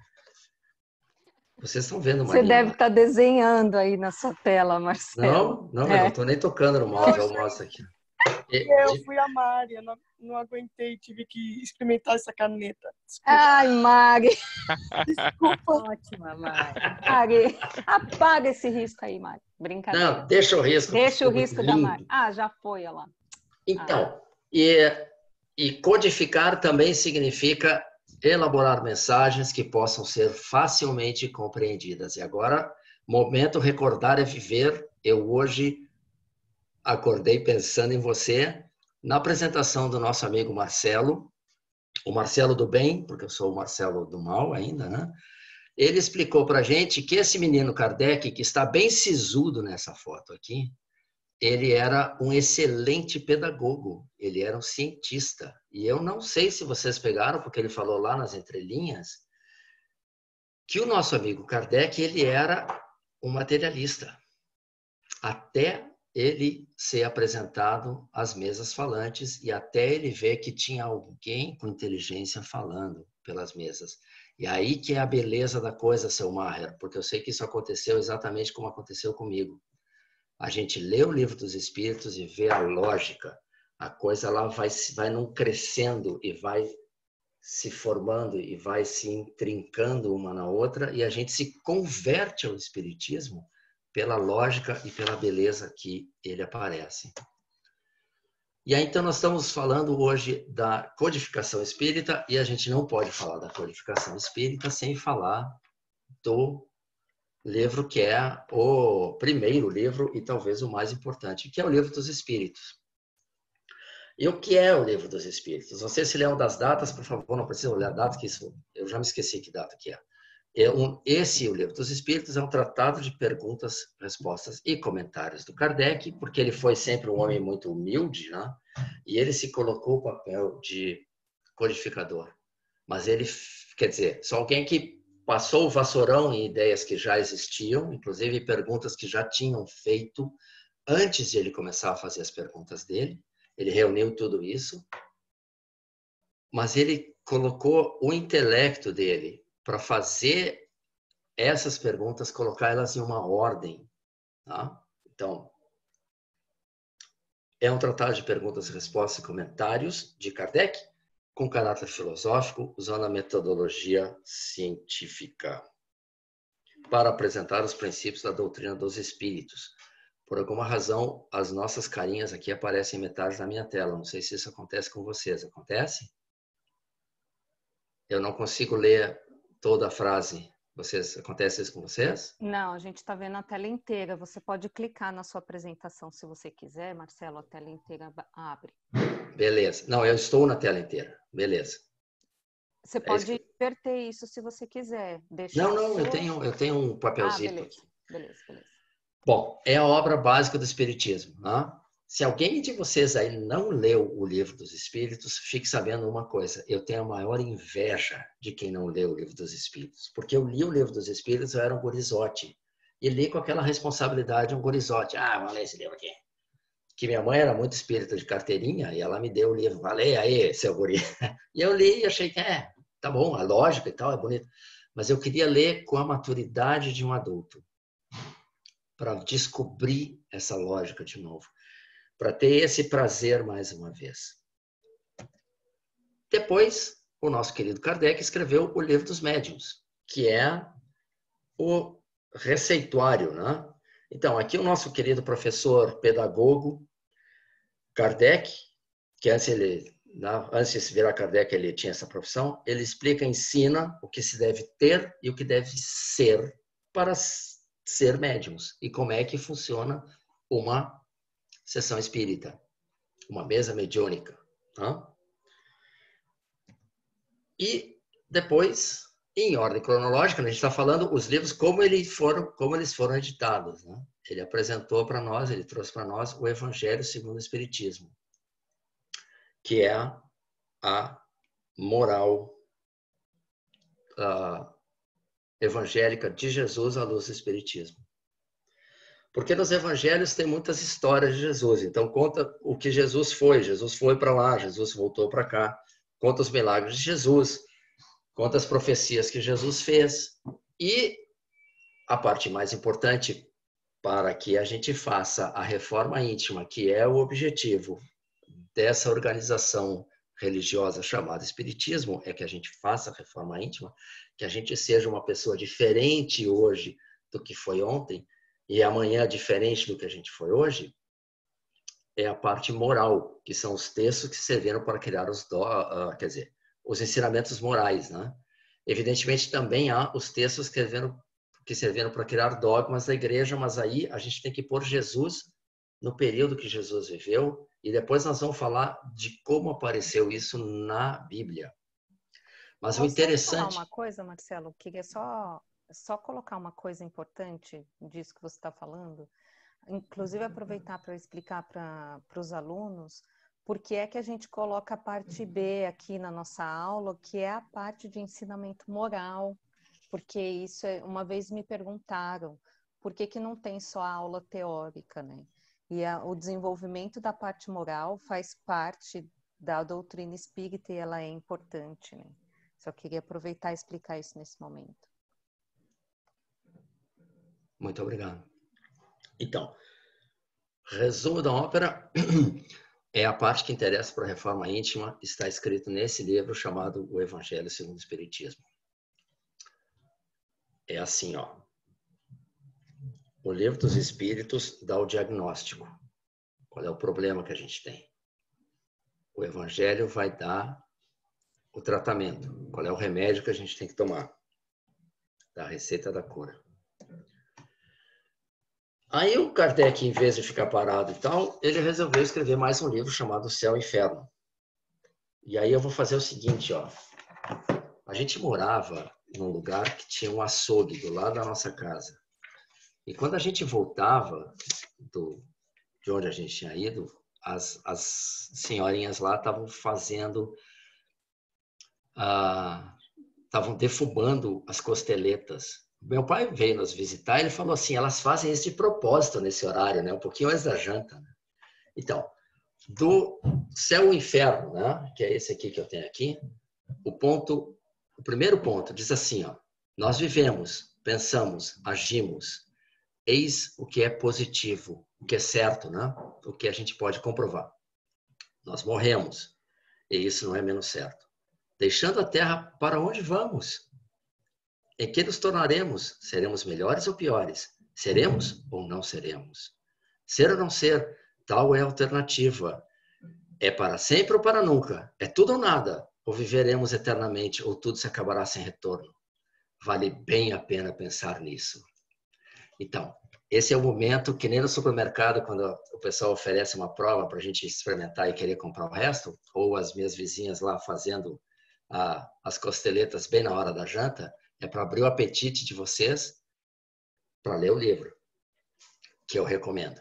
Vocês estão vendo uma Você linha deve estar desenhando aí na sua tela, Marcelo. Não, não, é. eu não estou nem tocando no mouse, eu mostro aqui. Eu fui a Mari, eu não, não aguentei, tive que experimentar essa caneta. Desculpa. Ai, Mari. Desculpa. Ótima, Mari. Mari, apaga esse risco aí, Mari. Brincadeira. Não, deixa o risco. Deixa o risco da Mari. Ah, já foi, olha lá. Então, ah. e, e codificar também significa elaborar mensagens que possam ser facilmente compreendidas. E agora, momento recordar é viver. Eu hoje acordei pensando em você na apresentação do nosso amigo Marcelo, o Marcelo do bem, porque eu sou o Marcelo do mal ainda, né? Ele explicou para a gente que esse menino Kardec, que está bem sisudo nessa foto aqui, ele era um excelente pedagogo, ele era um cientista. E eu não sei se vocês pegaram, porque ele falou lá nas entrelinhas, que o nosso amigo Kardec, ele era um materialista. Até ele ser apresentado às mesas falantes e até ele ver que tinha alguém com inteligência falando pelas mesas. E aí que é a beleza da coisa, seu Maher, porque eu sei que isso aconteceu exatamente como aconteceu comigo. A gente lê o Livro dos Espíritos e vê a lógica. A coisa lá vai, vai num crescendo e vai se formando e vai se intrincando uma na outra, e a gente se converte ao espiritismo pela lógica e pela beleza que ele aparece. E aí, então, nós estamos falando hoje da codificação espírita, e a gente não pode falar da codificação espírita sem falar do livro que é o primeiro livro e talvez o mais importante, que é o Livro dos Espíritos. E o que é o Livro dos Espíritos? Você se lembra das datas, por favor, não precisa olhar a data, que isso eu já me esqueci que data que é. É um, esse, o Livro dos Espíritos, é um tratado de perguntas, respostas e comentários do Kardec, porque ele foi sempre um homem muito humilde, né? E ele se colocou o papel de codificador. Mas ele, quer dizer, só alguém que passou o vassourão em ideias que já existiam, inclusive perguntas que já tinham feito antes de ele começar a fazer as perguntas dele. Ele reuniu tudo isso, mas ele colocou o intelecto dele para fazer essas perguntas, colocar elas em uma ordem. Tá? Então, é um tratado de perguntas, respostas e comentários de Kardec, com caráter filosófico, usando a metodologia científica, para apresentar os princípios da doutrina dos espíritos. Por alguma razão, as nossas carinhas aqui aparecem em metade da minha tela. Não sei se isso acontece com vocês. Acontece? Eu não consigo ler toda a frase. Vocês, acontece isso com vocês? Não, a gente está vendo a tela inteira. Você pode clicar na sua apresentação se você quiser, Marcelo, a tela inteira abre. Beleza. Não, eu estou na tela inteira. Beleza. Você pode é inverter isso se você quiser. Deixar não, não, sua... eu tenho, eu tenho um papelzinho. Ah, beleza. aqui. Beleza, beleza. Bom, é a obra básica do Espiritismo. Né? Se alguém de vocês aí não leu o Livro dos Espíritos, fique sabendo uma coisa. Eu tenho a maior inveja de quem não leu o Livro dos Espíritos. Porque eu li o Livro dos Espíritos, eu era um gurizote. E li com aquela responsabilidade, um gurizote. Ah, vou ler esse livro aqui. Que minha mãe era muito espírita de carteirinha e ela me deu o livro. Valeu aí, seu guri. E eu li e achei que é, tá bom, a lógica e tal, é bonito. Mas eu queria ler com a maturidade de um adulto. Para descobrir essa lógica de novo. Para ter esse prazer mais uma vez. Depois, o nosso querido Kardec escreveu o Livro dos Médiuns, que é o receituário, né? Então, aqui o nosso querido professor pedagogo Kardec, que antes, ele, antes de virar Kardec ele tinha essa profissão, ele explica, ensina o que se deve ter e o que deve ser para ser médiums e como é que funciona uma sessão espírita, uma mesa mediúnica. Tá? E depois, em ordem cronológica, a gente está falando os livros como eles foram, como eles foram editados. Né? Ele apresentou para nós, ele trouxe para nós o Evangelho segundo o Espiritismo, que é a moral uh, evangélica de Jesus à luz do Espiritismo. Porque nos evangelhos tem muitas histórias de Jesus. Então, conta o que Jesus foi. Jesus foi para lá, Jesus voltou para cá. Conta os milagres de Jesus. Conta as profecias que Jesus fez. E a parte mais importante para que a gente faça a reforma íntima, que é o objetivo dessa organização religiosa chamada Espiritismo, é que a gente faça a reforma íntima, que a gente seja uma pessoa diferente hoje do que foi ontem, e amanhã diferente do que a gente foi hoje, é a parte moral, que são os textos que serviram para criar os, do, uh, quer dizer, os ensinamentos morais. Né? Evidentemente, também há os textos que serviram, que serviram para criar dogmas da igreja, mas aí a gente tem que pôr Jesus no período que Jesus viveu, e depois nós vamos falar de como apareceu isso na Bíblia. Mas Posso o interessante... falar uma coisa, Marcelo? Eu queria só... Só colocar uma coisa importante disso que você está falando, inclusive aproveitar para explicar para os alunos por que é que a gente coloca a parte B aqui na nossa aula, que é a parte de ensinamento moral, porque isso, é, uma vez me perguntaram, por que que não tem só a aula teórica, né? E a, o desenvolvimento da parte moral faz parte da doutrina espírita e ela é importante, né? Só queria aproveitar e explicar isso nesse momento. Muito obrigado. Então, resumo da ópera, é a parte que interessa para a reforma íntima, está escrito nesse livro chamado O Evangelho segundo o Espiritismo. É assim, ó. O livro dos Espíritos dá o diagnóstico. Qual é o problema que a gente tem? O Evangelho vai dar o tratamento. Qual é o remédio que a gente tem que tomar? Da receita da cura. Aí o Kardec, em vez de ficar parado e tal, ele resolveu escrever mais um livro chamado Céu e Inferno. E aí eu vou fazer o seguinte, ó. A gente morava num lugar que tinha um açougue do lado da nossa casa. E quando a gente voltava do, de onde a gente tinha ido, as, as senhorinhas lá estavam fazendo, estavam ah, defumando as costeletas. Meu pai veio nos visitar e ele falou assim, elas fazem isso de propósito nesse horário, né? Um pouquinho antes da janta. Né? Então, do Céu e Inferno, né? Que é esse aqui que eu tenho aqui, o ponto, o primeiro ponto diz assim, ó, nós vivemos, pensamos, agimos, eis o que é positivo, o que é certo, né? O que a gente pode comprovar. Nós morremos, e isso não é menos certo. Deixando a Terra, para onde vamos? Em que nos tornaremos? Seremos melhores ou piores? Seremos ou não seremos? Ser ou não ser, tal é a alternativa. É para sempre ou para nunca? É tudo ou nada? Ou viveremos eternamente, ou tudo se acabará sem retorno? Vale bem a pena pensar nisso. Então, esse é o momento que nem no supermercado, quando o pessoal oferece uma prova para a gente experimentar e querer comprar o resto, ou as minhas vizinhas lá fazendo ah, as costeletas bem na hora da janta, é para abrir o apetite de vocês para ler o livro, que eu recomendo.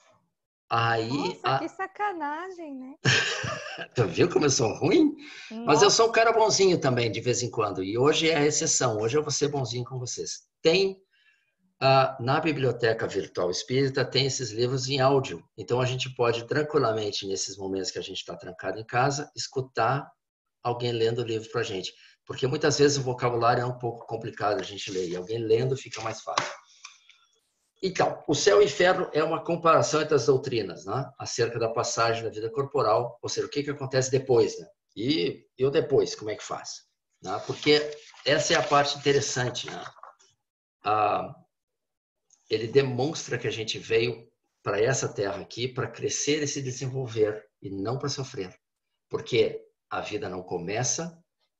Aí, Nossa, a... que sacanagem, né? Tu viu como eu sou ruim? Nossa. Mas eu sou um cara bonzinho também, de vez em quando. E hoje é a exceção. Hoje eu vou ser bonzinho com vocês. Tem, ah, na Biblioteca Virtual Espírita, tem esses livros em áudio. Então, a gente pode tranquilamente, nesses momentos que a gente está trancado em casa, escutar alguém lendo o livro para a gente. Porque muitas vezes o vocabulário é um pouco complicado a gente ler. E alguém lendo fica mais fácil. Então, o céu e o inferno é uma comparação entre as doutrinas, né? Acerca da passagem da vida corporal, ou seja, o que, que acontece depois, né? E, e o depois, como é que faz? Né? Porque essa é a parte interessante, né? Ah, ele demonstra que a gente veio para essa terra aqui para crescer e se desenvolver, e não para sofrer. Porque a vida não começa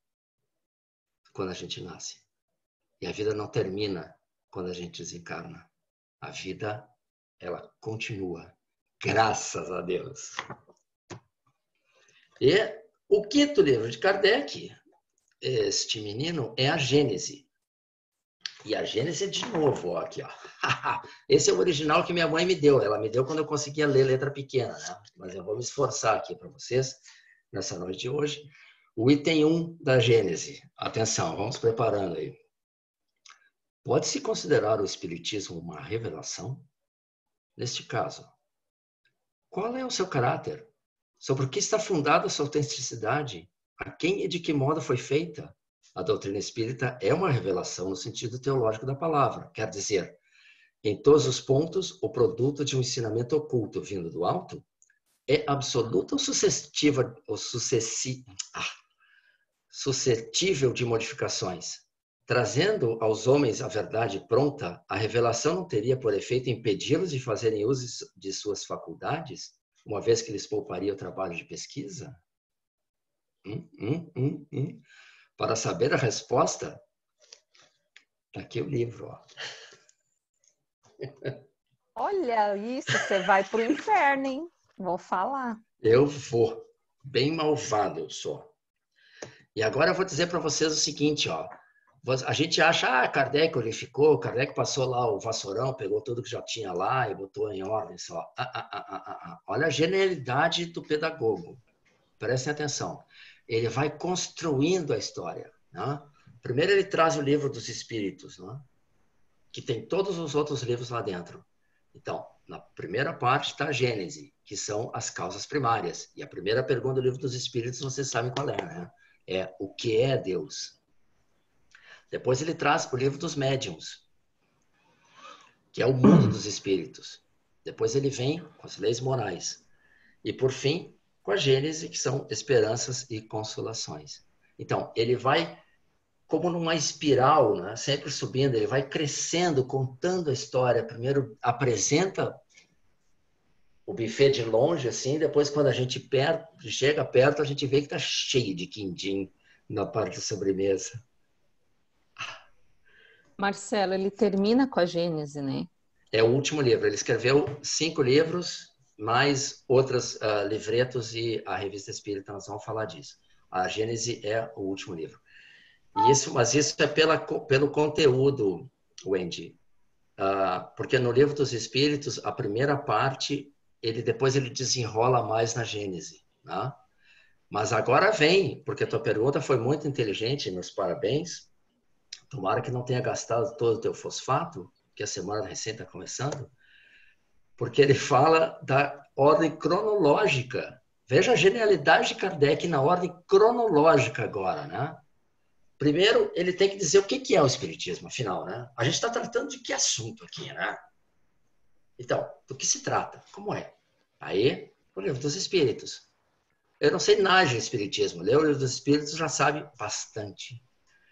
quando a gente nasce. E a vida não termina quando a gente desencarna. A vida, ela continua. Graças a Deus. E o quinto livro de Kardec, este menino, é a Gênese. E a Gênese é de novo, ó, aqui, ó. Esse é o original que minha mãe me deu. Ela me deu quando eu conseguia ler letra pequena, né? Mas eu vou me esforçar aqui para vocês, nessa noite de hoje. O item um da Gênese. Atenção, vamos preparando aí. Pode-se considerar o Espiritismo uma revelação? Neste caso, qual é o seu caráter? Sobre o que está fundada a sua autenticidade? A quem e de que modo foi feita? A doutrina espírita é uma revelação no sentido teológico da palavra. Quer dizer, em todos os pontos, o produto de um ensinamento oculto vindo do alto é absoluta ou suscetível, ou sucessi, ah, suscetível de modificações? Trazendo aos homens a verdade pronta, a revelação não teria por efeito impedi-los de fazerem uso de suas faculdades, uma vez que lhes pouparia o trabalho de pesquisa? Hum, hum, hum, hum. Para saber a resposta, está aqui o livro. Ó. Olha isso, você vai para o inferno, hein? Vou falar. Eu vou. Bem malvado eu sou. E agora eu vou dizer para vocês o seguinte, ó. A gente acha, ah, Kardec unificou, Kardec passou lá o vassourão, pegou tudo que já tinha lá e botou em ordem só. Ah, ah, ah, ah, ah. Olha a genialidade do pedagogo. Prestem atenção. Ele vai construindo a história. Né? Primeiro ele traz o livro dos Espíritos, né? Que tem todos os outros livros lá dentro. Então, na primeira parte está a Gênese, que são as causas primárias. E a primeira pergunta do livro dos Espíritos, vocês sabem qual é, né? É o que é Deus? Depois ele traz o livro dos médiuns, que é o mundo dos espíritos. Depois ele vem com as leis morais. E, por fim, com a Gênese, que são esperanças e consolações. Então, ele vai como numa espiral, né? Sempre subindo, ele vai crescendo, contando a história. Primeiro apresenta o buffet de longe, assim, depois quando a gente perto, chega perto, a gente vê que está cheio de quindim na parte de sobremesa. Marcelo, ele termina com a Gênese, né? É o último livro. Ele escreveu cinco livros, mais outros uh, livretos e a Revista Espírita, nós vamos falar disso. A Gênese é o último livro. E isso, mas isso é pela, pelo conteúdo, Wendy. Uh, porque no Livro dos Espíritos, a primeira parte, ele depois ele desenrola mais na Gênese. Né? Mas agora vem, porque a tua pergunta foi muito inteligente, meus parabéns. Tomara que não tenha gastado todo o teu fosfato, que a semana recém está começando, porque ele fala da ordem cronológica. Veja a genialidade de Kardec na ordem cronológica agora, né? Primeiro, ele tem que dizer o que é o Espiritismo, afinal, né? A gente está tratando de que assunto aqui, né? Então, do que se trata? Como é? Aí, o Livro dos Espíritos. Eu não sei nada de Espiritismo. Ler o Livro dos Espíritos já sabe bastante.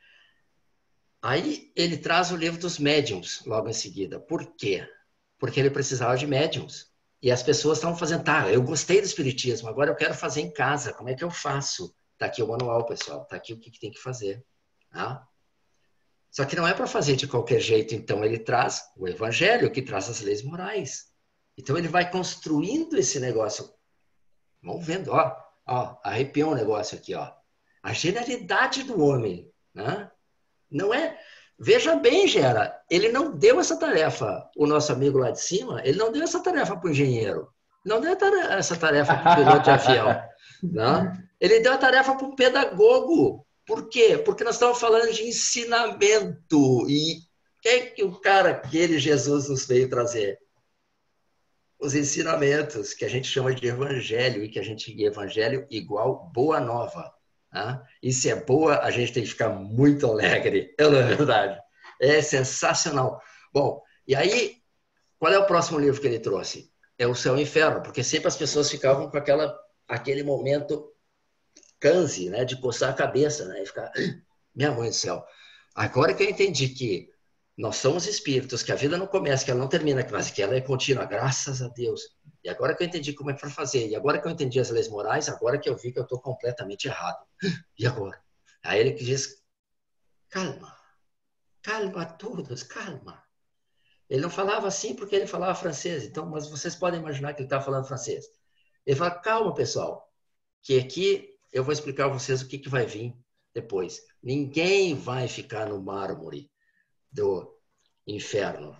Aí, ele traz o Livro dos Médiuns logo em seguida. Por quê? Porque ele precisava de médiuns. E as pessoas estavam fazendo, tá, eu gostei do Espiritismo, agora eu quero fazer em casa. Como é que eu faço? Tá aqui o manual, pessoal. Tá aqui o que tem que fazer. Tá? Só que não é para fazer de qualquer jeito. Então, ele traz o Evangelho, que traz as leis morais. Então, ele vai construindo esse negócio. Vamos vendo, ó. ó arrepiou um negócio aqui, ó. A genialidade do homem, né? Não é... Veja bem, Gera, ele não deu essa tarefa, o nosso amigo lá de cima, ele não deu essa tarefa para o engenheiro, não deu essa tarefa para o piloto de avião. Né? Ele deu a tarefa para o pedagogo. Por quê? Porque nós estamos falando de ensinamento. E o que é que o cara, aquele Jesus, nos veio trazer? Os ensinamentos, que a gente chama de evangelho, e que a gente, evangelho igual boa nova. Né? E se é boa, a gente tem que ficar muito alegre. É, não é verdade? É sensacional. Bom, e aí, qual é o próximo livro que ele trouxe? É o Céu e o Inferno, porque sempre as pessoas ficavam com aquela, aquele momento canse, né, de coçar a cabeça, né, e ficar, minha mãe do céu. Agora que eu entendi que nós somos espíritos, que a vida não começa, que ela não termina, mas que ela é contínua, graças a Deus. E agora que eu entendi como é para fazer, e agora que eu entendi as leis morais, agora que eu vi que eu estou completamente errado. E agora? Aí ele que diz, calma, calma todos, calma. Ele não falava assim porque ele falava francês, então, mas vocês podem imaginar que ele estava falando francês. Ele fala, calma, pessoal, que aqui eu vou explicar a vocês o que, que vai vir depois. Ninguém vai ficar no mármore do inferno.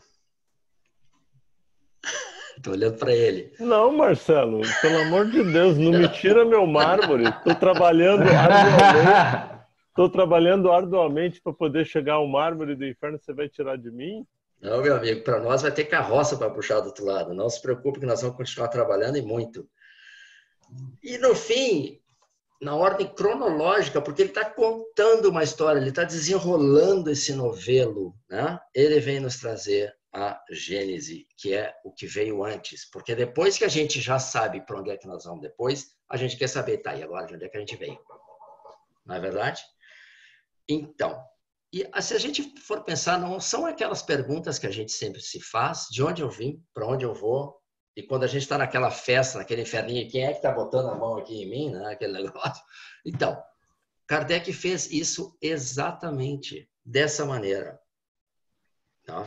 Estou olhando para ele. Não, Marcelo, pelo amor de Deus, não me tira meu mármore. Estou trabalhando arduamente. Estou trabalhando arduamente para poder chegar ao mármore do inferno. Você vai tirar de mim? Não, meu amigo, para nós vai ter carroça para puxar do outro lado. Não se preocupe que nós vamos continuar trabalhando e muito. E no fim, na ordem cronológica, porque ele está contando uma história, ele está desenrolando esse novelo, né? Ele vem nos trazer a Gênese, que é o que veio antes. Porque depois que a gente já sabe para onde é que nós vamos depois, a gente quer saber, tá, e agora de onde é que a gente veio? Não é verdade? Então, e se a gente for pensar, não são aquelas perguntas que a gente sempre se faz, de onde eu vim, para onde eu vou, e quando a gente está naquela festa, naquele inferninho, quem é que está botando a mão aqui em mim, né? Aquele negócio. Então, Kardec fez isso exatamente dessa maneira. Tá?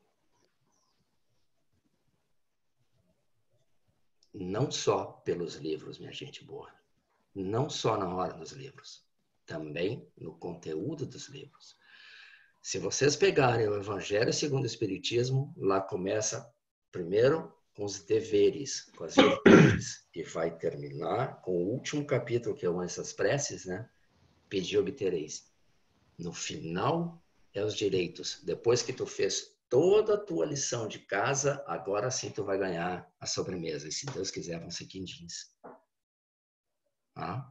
Não só pelos livros, minha gente boa. Não só na hora dos livros. Também no conteúdo dos livros. Se vocês pegarem o Evangelho segundo o Espiritismo, lá começa, primeiro, com os deveres, com as virtudes, e vai terminar com o último capítulo, que é o Essas Preces, né? Pedi, obtereis. No final, é os direitos. Depois que tu fez toda a tua lição de casa, agora sim tu vai ganhar a sobremesa. E se Deus quiser, vão ser quindins. Ah?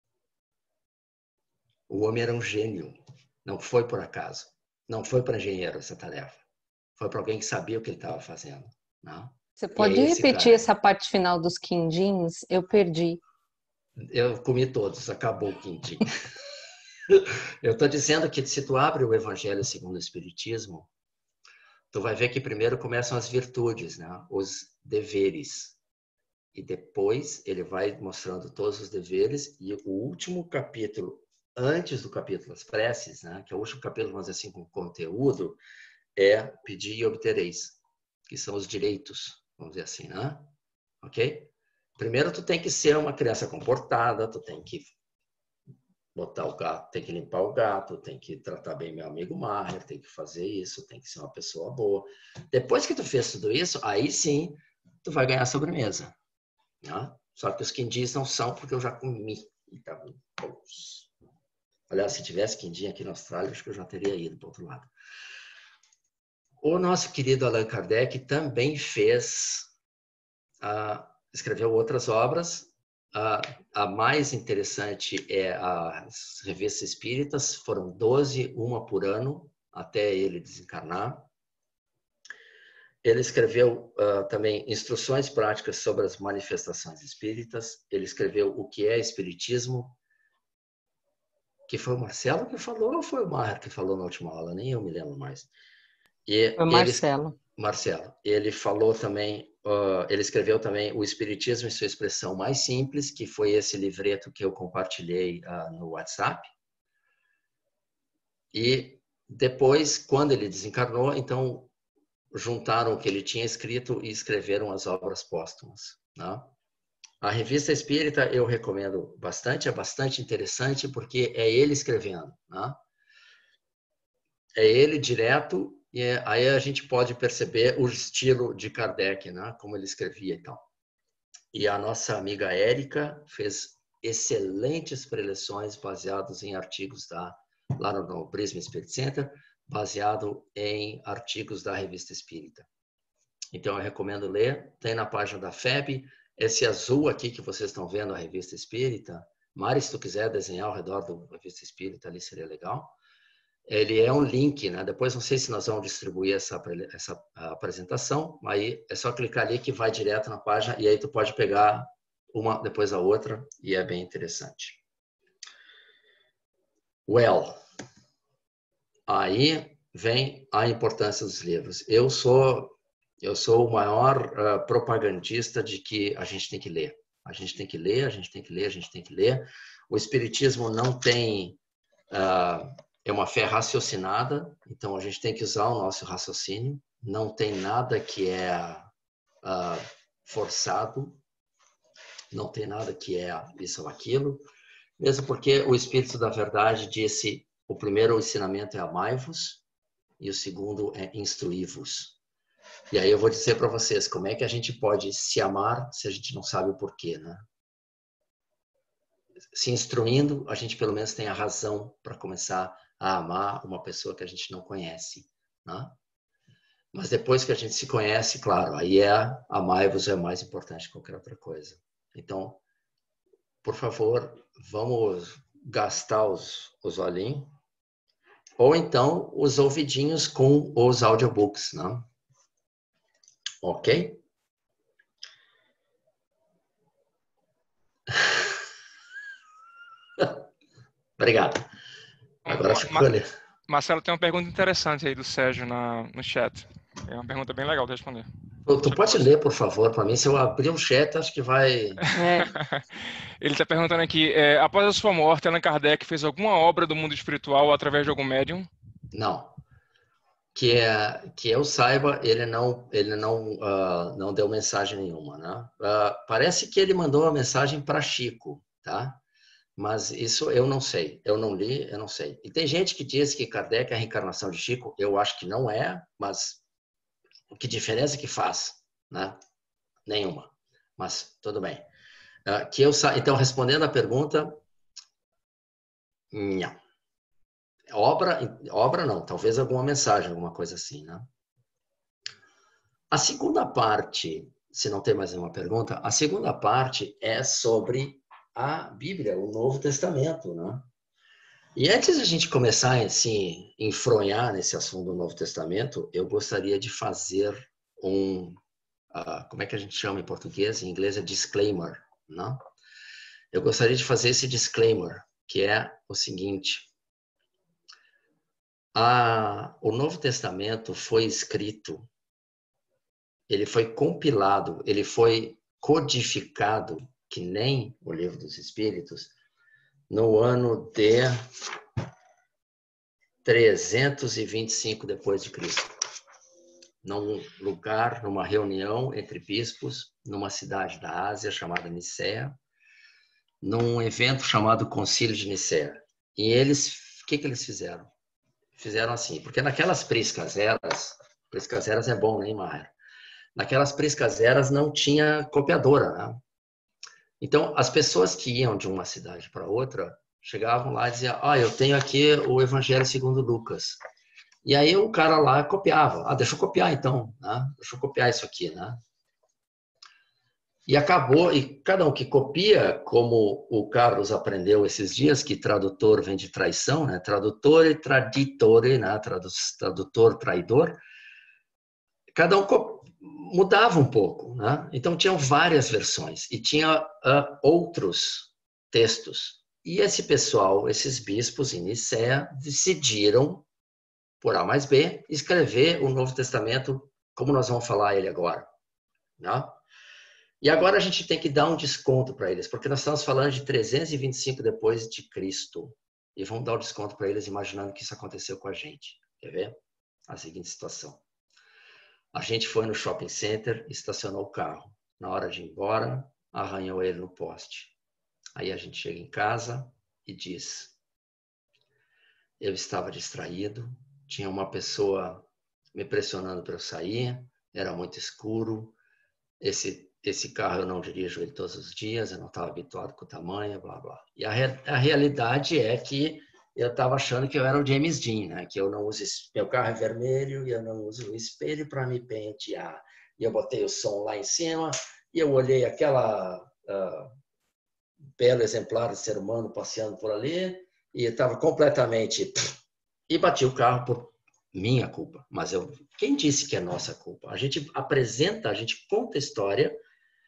O homem era um gênio. Não foi por acaso. Não foi para engenheiro essa tarefa. Foi para alguém que sabia o que ele estava fazendo. Não? Você pode é esse repetir cara. essa parte final dos quindins? Eu perdi. Eu comi todos, acabou o quindim. Eu estou dizendo que se tu abre o Evangelho segundo o Espiritismo, tu vai ver que primeiro começam as virtudes, né? Os deveres. E depois ele vai mostrando todos os deveres. E o último capítulo, antes do capítulo das preces, né? Que é o último capítulo, vamos dizer assim, com conteúdo, é pedir e obtereis, que são os direitos, vamos dizer assim, né? Ok? Primeiro tu tem que ser uma criança comportada, tu tem que botar o gato, tem que limpar o gato, tem que tratar bem meu amigo Maher, tem que fazer isso, tem que ser uma pessoa boa. Depois que tu fez tudo isso, aí sim tu vai ganhar a sobremesa. Né? Só que os quindins não são porque eu já comi. E tá bons. Aliás, se tivesse quindim aqui na Austrália, acho que eu já teria ido para o outro lado. O nosso querido Allan Kardec também fez, uh, escreveu outras obras. Uh, a mais interessante é as revistas espíritas, foram doze, uma por ano, até ele desencarnar. Ele escreveu uh, também instruções práticas sobre as manifestações espíritas. Ele escreveu o que é espiritismo, que foi o Marcelo que falou ou foi o Maher que falou na última aula? Nem eu me lembro mais. E foi o Marcelo. Ele, Marcelo. Ele falou também, uh, ele escreveu também o Espiritismo em sua expressão mais simples, que foi esse livreto que eu compartilhei uh, no WhatsApp. E depois, quando ele desencarnou, então juntaram o que ele tinha escrito e escreveram as obras póstumas. Né? A Revista Espírita eu recomendo bastante, é bastante interessante porque é ele escrevendo. Né? É ele direto, e aí a gente pode perceber o estilo de Kardec, né? Como ele escrevia e tal. E a nossa amiga Érica fez excelentes preleções baseadas em artigos da, lá no, no Prisma Spirit Center, baseado em artigos da Revista Espírita. Então eu recomendo ler, tem na página da F E B, esse azul aqui que vocês estão vendo, a Revista Espírita. Mari, se tu quiser desenhar ao redor da Revista Espírita ali, seria legal. Ele é um link, né? Depois não sei se nós vamos distribuir essa, essa apresentação, aí é só clicar ali que vai direto na página e aí tu pode pegar uma depois a outra e é bem interessante. Well, aí vem a importância dos livros. Eu sou eu sou o maior uh, propagandista de que a gente tem que ler. A gente tem que ler, a gente tem que ler, a gente tem que ler. O Espiritismo não tem uh, é uma fé raciocinada, então a gente tem que usar o nosso raciocínio. Não tem nada que é uh, forçado, não tem nada que é isso ou aquilo, mesmo porque o Espírito da Verdade disse, o primeiro ensinamento é amai-vos e o segundo é instruí-vos. E aí eu vou dizer para vocês, como é que a gente pode se amar se a gente não sabe o porquê, né? Se instruindo, a gente pelo menos tem a razão para começar a amar uma pessoa que a gente não conhece, né? Mas depois que a gente se conhece, claro, aí é amai-vos é mais importante que qualquer outra coisa. Então, por favor, vamos gastar os, os olhinhos ou então os ouvidinhos com os audiobooks, né? Ok? Obrigado. Agora ficou ali. Marcelo, tem uma pergunta interessante aí do Sérgio na, no chat. É uma pergunta bem legal de responder. Tu pode ler, por favor, para mim. Se eu abrir o chat, acho que vai... É. Ele está perguntando aqui, é, após a sua morte, Allan Kardec fez alguma obra do mundo espiritual através de algum médium? Não. Que, é, que eu saiba, ele não, ele não, uh, não deu mensagem nenhuma, né? Uh, parece que ele mandou uma mensagem para Chico, tá? Mas isso eu não sei, eu não li, eu não sei. E tem gente que diz que Kardec é a reencarnação de Chico, eu acho que não é, mas que diferença que faz, né? Nenhuma, mas tudo bem. Uh, que eu sa... Então, respondendo a pergunta, não. Obra, obra não, talvez alguma mensagem, alguma coisa assim, né? A segunda parte, se não tem mais nenhuma pergunta, a segunda parte é sobre a Bíblia, o Novo Testamento, né? E antes de a gente começar a assim, enfronhar nesse assunto do Novo Testamento, eu gostaria de fazer um, uh, como é que a gente chama em português? Em inglês é disclaimer, não? Eu gostaria de fazer esse disclaimer, que é o seguinte. A, o Novo Testamento foi escrito, ele foi compilado, ele foi codificado, que nem o Livro dos Espíritos, no ano de trezentos e vinte e cinco depois de Cristo. Num lugar, numa reunião entre bispos, numa cidade da Ásia chamada Nicéia, num evento chamado Concílio de Nicéia. E eles, o que que eles fizeram? Fizeram assim, porque naquelas priscas eras, priscas eras é bom, né, Maher? Naquelas priscas eras não tinha copiadora, né? Então, as pessoas que iam de uma cidade para outra, chegavam lá e diziam, ah, eu tenho aqui o Evangelho segundo Lucas. E aí o cara lá copiava. Ah, deixa eu copiar então, né? Deixa eu copiar isso aqui, né? E acabou, e cada um que copia, como o Carlos aprendeu esses dias, que tradutor vem de traição, né? Tradutor e traditore, né? Tradutor, traidor. Cada um mudava um pouco, né? Então tinham várias versões e tinha uh, outros textos. E esse pessoal, esses bispos em Nicéia, decidiram, por A mais B, escrever o Novo Testamento, como nós vamos falar ele agora, né? E agora a gente tem que dar um desconto para eles, porque nós estamos falando de trezentos e vinte e cinco depois de Cristo. E vamos dar um desconto para eles, imaginando que isso aconteceu com a gente. Quer ver? A seguinte situação. A gente foi no shopping center, estacionou o carro. Na hora de ir embora, arranhou ele no poste. Aí a gente chega em casa e diz, eu estava distraído, tinha uma pessoa me pressionando para eu sair, era muito escuro, esse, esse carro eu não dirijo ele todos os dias, eu não estava habituado com o tamanho, blá, blá. E a, re, a realidade é que eu estava achando que eu era o James Dean, né? Que eu não uso, meu carro é vermelho e eu não uso o espelho para me pentear. E eu botei o som lá em cima e eu olhei aquela uh, belo exemplar de ser humano passeando por ali e estava completamente... E bati o carro por minha culpa. Mas eu, quem disse que é nossa culpa? A gente apresenta, a gente conta a história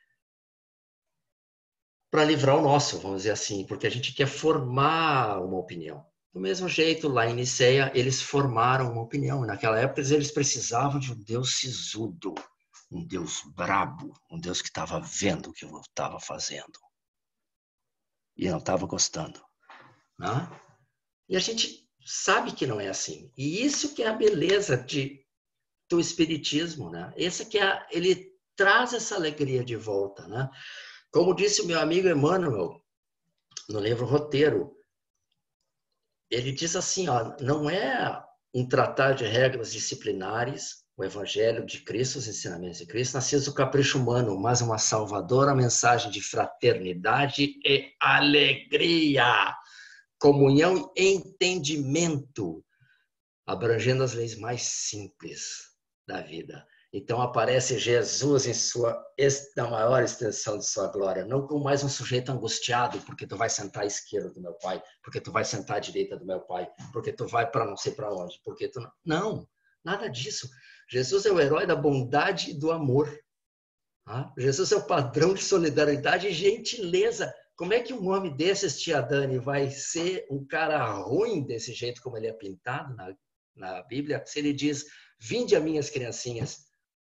para livrar o nosso, vamos dizer assim, porque a gente quer formar uma opinião. Do mesmo jeito, lá em Nicéia, eles formaram uma opinião. Naquela época, eles precisavam de um Deus sisudo, um Deus brabo, um Deus que estava vendo o que eu estava fazendo. E não estava gostando. Né? E a gente sabe que não é assim. E isso que é a beleza de, do Espiritismo. Né? Esse que é, ele traz essa alegria de volta. Né? Como disse o meu amigo Emmanuel, no livro Roteiro, ele diz assim, ó, não é um tratado de regras disciplinares, o Evangelho de Cristo, os ensinamentos de Cristo, nascidos do capricho humano, mas uma salvadora mensagem de fraternidade e alegria, comunhão e entendimento, abrangendo as leis mais simples da vida. Então aparece Jesus em sua, na maior extensão de sua glória, não como mais um sujeito angustiado, porque tu vai sentar à esquerda do meu pai, porque tu vai sentar à direita do meu pai, porque tu vai para não sei para onde, porque tu não... Não, nada disso. Jesus é o herói da bondade e do amor. Tá? Jesus é o padrão de solidariedade e gentileza. Como é que um homem desses, tia Dani, vai ser um cara ruim desse jeito como ele é pintado na, na Bíblia, se ele diz, vinde a minhas criancinhas,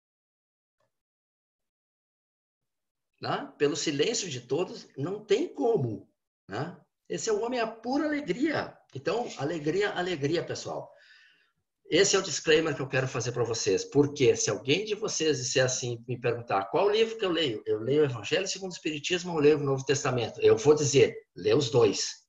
né? Pelo silêncio de todos, não tem como. Né? Esse é o homem a pura alegria. Então, alegria, alegria, pessoal. Esse é o disclaimer que eu quero fazer para vocês. Porque se alguém de vocês disser assim, me perguntar qual livro que eu leio, eu leio o Evangelho segundo o Espiritismo ou leio o Novo Testamento? Eu vou dizer, lê os dois.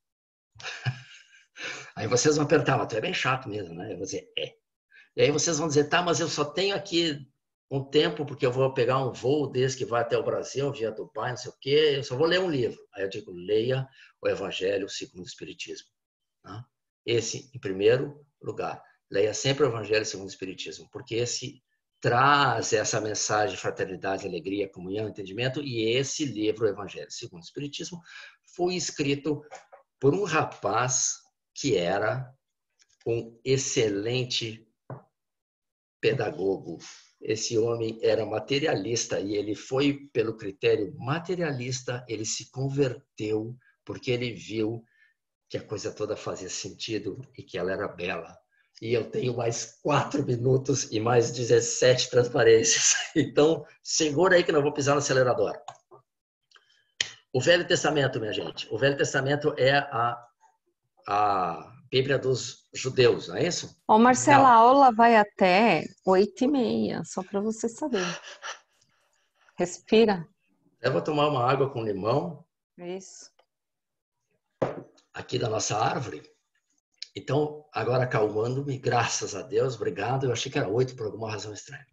Aí vocês vão perguntar, mas tu é bem chato mesmo, né? Eu vou dizer, é. E aí vocês vão dizer, tá, mas eu só tenho aqui um tempo, porque eu vou pegar um voo desse que vai até o Brasil, via Dubai, não sei o quê, eu só vou ler um livro. Aí eu digo, leia o Evangelho segundo o Espiritismo. Né? Esse, em primeiro lugar. Leia sempre o Evangelho segundo o Espiritismo, porque esse traz essa mensagem de fraternidade, alegria, comunhão, entendimento, e esse livro, o Evangelho segundo o Espiritismo, foi escrito por um rapaz que era um excelente pedagogo, esse homem era materialista e ele foi pelo critério materialista, ele se converteu porque ele viu que a coisa toda fazia sentido e que ela era bela. E eu tenho mais quatro minutos e mais dezessete transparências. Então, segura aí que não vou pisar no acelerador. O Velho Testamento, minha gente. O Velho Testamento é a, a Bíblia dos judeus, não é isso? Ó, Marcela, Não. a aula vai até oito e meia, só para você saber. Respira. Eu vou tomar uma água com limão. Isso. Aqui da nossa árvore. Então, agora acalmando-me, graças a Deus, obrigado. Eu achei que era oito por alguma razão estranha.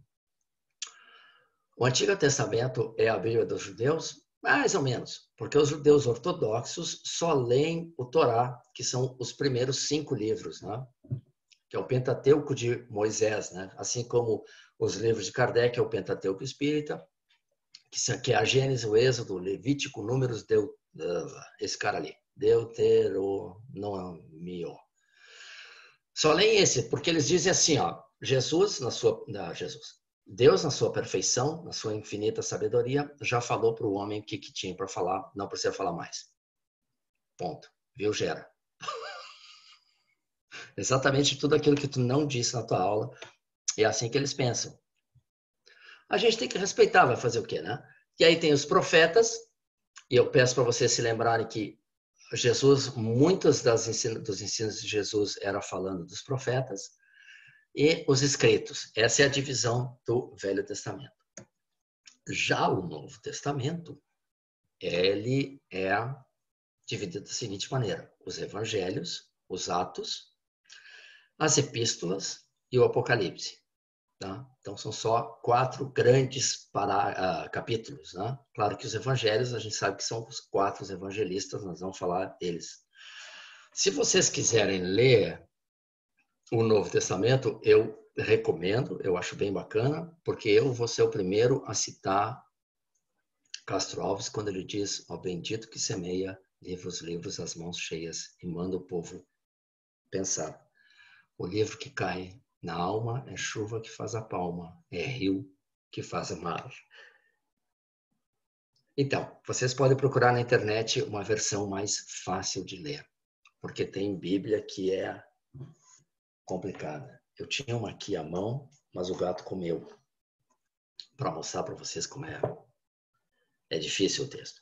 O Antigo Testamento é a Bíblia dos judeus? Mais ou menos, porque os judeus ortodoxos só leem o Torá, que são os primeiros cinco livros, né? Que é o Pentateuco de Moisés, né? Assim como os livros de Kardec é o Pentateuco Espírita, que é a Gênesis, o Êxodo, o Levítico, Números, Deu, esse cara ali, Deuteronomio. Só leem esse, porque eles dizem assim, ó, Jesus, na sua, não, Jesus, Deus, na sua perfeição, na sua infinita sabedoria, já falou para o homem o que, que tinha para falar, não precisa falar mais. Ponto. Viu, Gera? Exatamente tudo aquilo que tu não disse na tua aula, é assim que eles pensam. A gente tem que respeitar, vai fazer o quê, né? E aí tem os profetas, e eu peço para vocês se lembrarem que Jesus, muitos das ensino, dos ensinos de Jesus era falando dos profetas, e os escritos. Essa é a divisão do Velho Testamento. Já o Novo Testamento, ele é dividido da seguinte maneira: os evangelhos, os atos, as epístolas e o Apocalipse. Tá? Então, são só quatro grandes para, uh, capítulos. Né? Claro que os evangelhos, a gente sabe que são os quatro evangelistas, nós vamos falar deles. Se vocês quiserem ler o Novo Testamento, eu recomendo, eu acho bem bacana, porque eu vou ser o primeiro a citar Castro Alves quando ele diz: ó bendito que semeia livros, livros, as mãos cheias e manda o povo pensar. O livro que cai na alma é chuva que faz a palma, é rio que faz a mar. Então, vocês podem procurar na internet uma versão mais fácil de ler, porque tem Bíblia que é complicada. Eu tinha uma aqui à mão, mas o gato comeu. Para mostrar para vocês como é. É difícil o texto.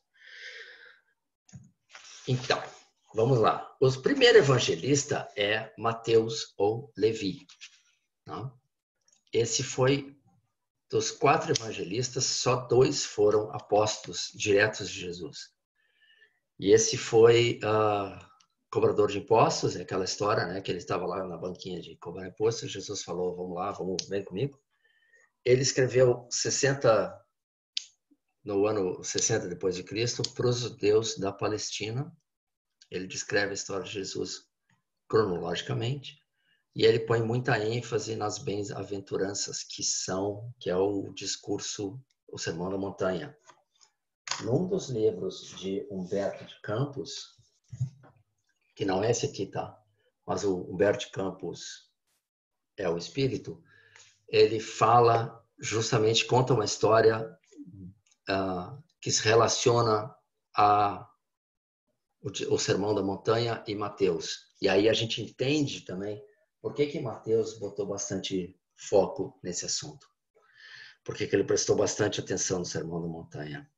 Então, vamos lá. O primeiro evangelista é Mateus ou Levi. Tá? Esse foi, dos quatro evangelistas, só dois foram apóstolos diretos de Jesus. E esse foi uh, cobrador de impostos, é aquela história, né, que ele estava lá na banquinha de cobrar impostos. Jesus falou: vamos lá, vamos, vem comigo. Ele escreveu sessenta, no ano sessenta depois de Cristo, para os judeus da Palestina. Ele descreve a história de Jesus cronologicamente. E ele põe muita ênfase nas bem-aventuranças, que são, que é o discurso, o Sermão da Montanha. Num dos livros de Humberto de Campos, que não é esse aqui, tá? Mas o Humberto de Campos é o Espírito, ele fala, justamente, conta uma história uh, que se relaciona a o, o Sermão da Montanha e Mateus. E aí a gente entende também por que que Mateus botou bastante foco nesse assunto? Por que que ele prestou bastante atenção no Sermão da Montanha?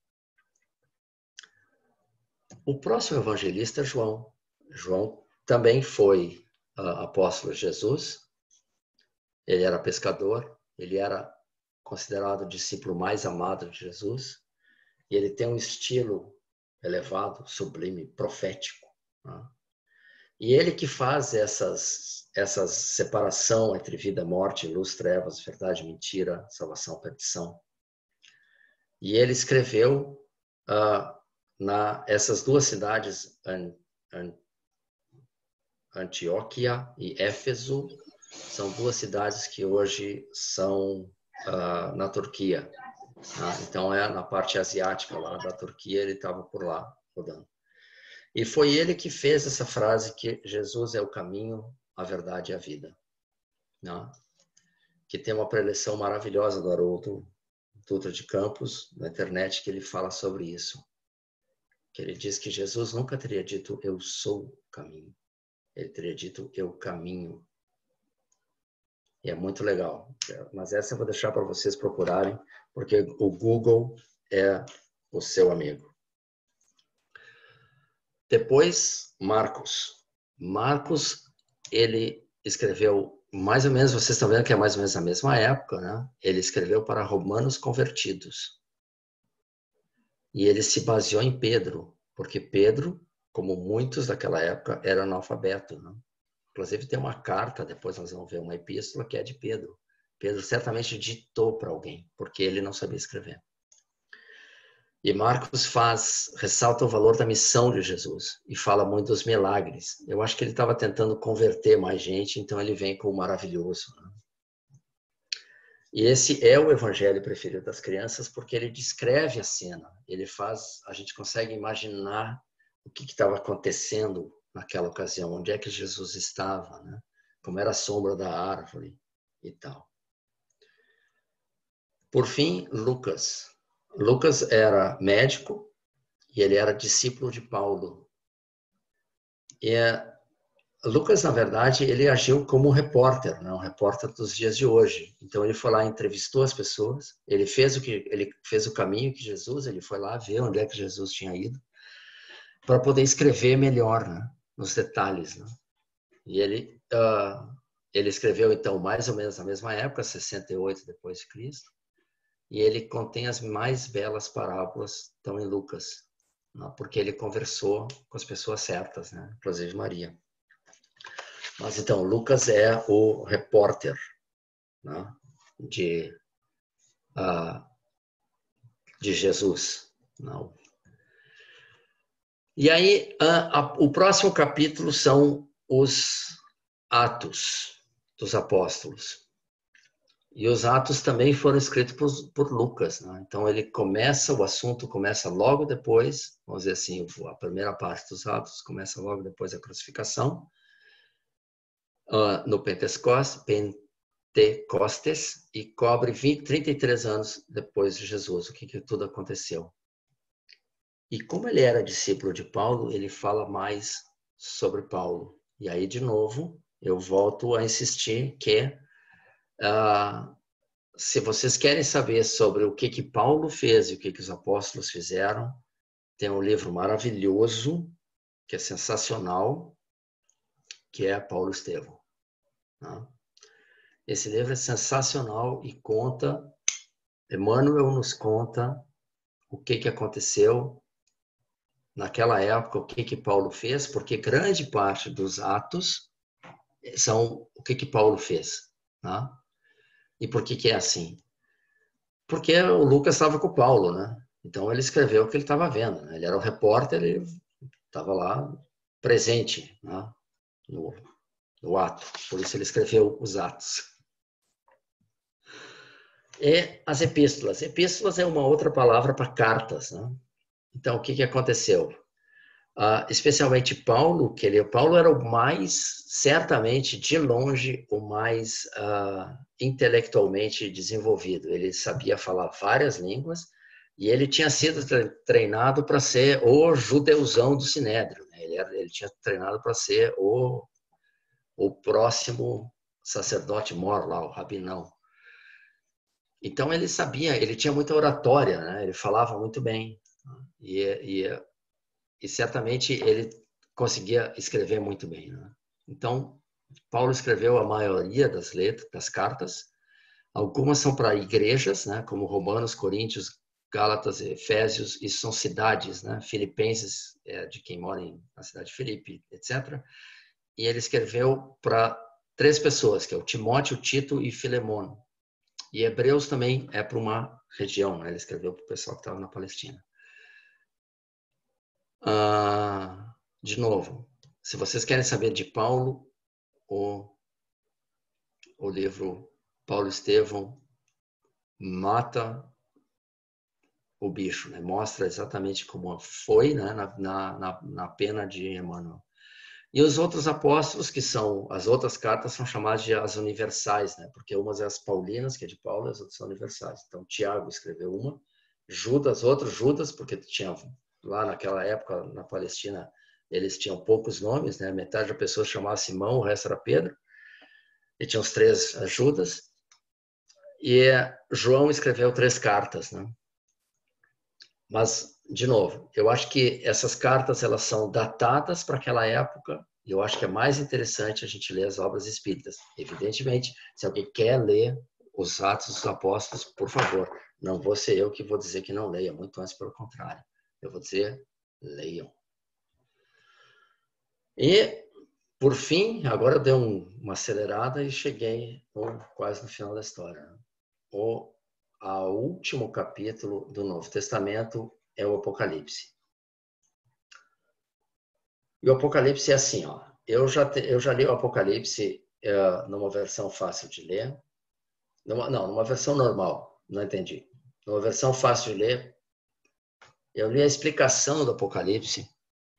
O próximo evangelista é João. João também foi uh, apóstolo de Jesus. Ele era pescador. Ele era considerado o discípulo mais amado de Jesus. E ele tem um estilo elevado, sublime, profético. Né? E ele que faz essas, essas separação entre vida, morte, luz, trevas, verdade, mentira, salvação, perdição. E ele escreveu uh, na essas duas cidades, An, An, Antioquia e Éfeso, são duas cidades que hoje são uh, na Turquia. Tá? Então é na parte asiática lá da Turquia, ele estava por lá rodando. E foi ele que fez essa frase que Jesus é o caminho, a verdade e a vida. Né? que tem uma preleção maravilhosa do Haroldo Dutra de Campos, na internet, que ele fala sobre isso. Que ele diz que Jesus nunca teria dito, eu sou o caminho. Ele teria dito, eu caminho. E é muito legal. Mas essa eu vou deixar para vocês procurarem, porque o Google é o seu amigo. Depois, Marcos. Marcos, ele escreveu, mais ou menos, vocês estão vendo que é mais ou menos a mesma época, né? Ele escreveu para romanos convertidos. E ele se baseou em Pedro, porque Pedro, como muitos daquela época, era analfabeto, né? Inclusive tem uma carta, depois nós vamos ver uma epístola, que é de Pedro. Pedro certamente ditou para alguém, porque ele não sabia escrever. E Marcos faz, ressalta o valor da missão de Jesus e fala muito dos milagres. Eu acho que ele estava tentando converter mais gente, então ele vem com o maravilhoso, né? E esse é o evangelho preferido das crianças, porque ele descreve a cena. Ele faz, a gente consegue imaginar o que estava acontecendo naquela ocasião, onde é que Jesus estava, né? Como era a sombra da árvore e tal. Por fim, Lucas. Lucas era médico e ele era discípulo de Paulo. E Lucas, na verdade, ele agiu como um repórter, né? Um repórter dos dias de hoje. Então ele foi lá, entrevistou as pessoas, ele fez o que ele fez o caminho que Jesus, ele foi lá ver onde é que Jesus tinha ido, para poder escrever melhor, né? Nos detalhes, né? E ele uh, ele escreveu então mais ou menos na mesma época, sessenta e oito depois de Cristo. E ele contém as mais belas parábolas, estão em Lucas, né? Porque ele conversou com as pessoas certas, né? Inclusive Maria. Mas então, Lucas é o repórter, né? de, uh, de Jesus. Não. E aí, uh, a, o próximo capítulo são os Atos dos Apóstolos. E os Atos também foram escritos por, por Lucas, né? Então ele começa, o assunto começa logo depois, vamos dizer assim, a primeira parte dos Atos começa logo depois da crucificação, uh, no Pentecostes, Pentecostes, e cobre vinte, trinta e três anos depois de Jesus, o que, que tudo aconteceu. E como ele era discípulo de Paulo, ele fala mais sobre Paulo. E aí, de novo, eu volto a insistir que Uh, se vocês querem saber sobre o que que Paulo fez e o que que os apóstolos fizeram, tem um livro maravilhoso, que é sensacional, que é Paulo Estevão. Né? Esse livro é sensacional e conta, Emmanuel nos conta o que que aconteceu naquela época, o que que Paulo fez, porque grande parte dos atos são o que que Paulo fez. Né? E por que que é assim? Porque o Lucas estava com o Paulo, né? Então ele escreveu o que ele estava vendo, né? Ele era o repórter, ele estava lá presente, né? no, no ato. Por isso ele escreveu os Atos. E as epístolas. Epístolas é uma outra palavra para cartas, né? Então o que que aconteceu? Uh, especialmente Paulo, que ele, Paulo era o mais, certamente, de longe, o mais uh, intelectualmente desenvolvido. Ele sabia falar várias línguas e ele tinha sido treinado para ser o judeuzão do Sinédrio. Né? Ele, era, ele tinha treinado para ser o, o próximo sacerdote mor lá, o rabinão. Então ele sabia, ele tinha muita oratória, né? Ele falava muito bem. E, e E certamente ele conseguia escrever muito bem. Né? Então, Paulo escreveu a maioria das letras, das cartas. Algumas são para igrejas, né? Como Romanos, Coríntios, Gálatas, Efésios. Isso são cidades, né? Filipenses, é, de quem mora em, na cidade de Filipe, etcétera. E ele escreveu para três pessoas, que é o Timóteo, o Tito e Filemon. E Hebreus também é para uma região. Né? Ele escreveu para o pessoal que estava na Palestina. Ah, de novo, se vocês querem saber de Paulo, o, o livro Paulo Estevão mata o bicho, né? Mostra exatamente como foi, né? na, na, na pena de Emmanuel. E os outros apóstolos, que são as outras cartas, são chamadas de as universais, né? Porque umas é as paulinas, que é de Paulo, e as outras são universais. Então, Tiago escreveu uma, Judas, outro Judas, porque tinha lá naquela época, na Palestina, eles tinham poucos nomes, né? Metade da pessoa chamava Simão, o resto era Pedro. E tinha os três Judas. E João escreveu três cartas, né? Mas, de novo, eu acho que essas cartas elas são datadas para aquela época, e eu acho que é mais interessante a gente ler as obras espíritas. Evidentemente, se alguém quer ler os Atos dos Apóstolos, por favor, não vou ser eu que vou dizer que não leia, muito antes pelo contrário. Eu vou dizer, leiam. E, por fim, agora eu dei um, uma acelerada e cheguei no, quase no final da história. Né? O O último capítulo do Novo Testamento é o Apocalipse. E o Apocalipse é assim, ó. Eu já, te, eu já li o Apocalipse é, numa versão fácil de ler. Numa, não, numa versão normal. Não entendi. Numa versão fácil de ler. Eu li a explicação do Apocalipse.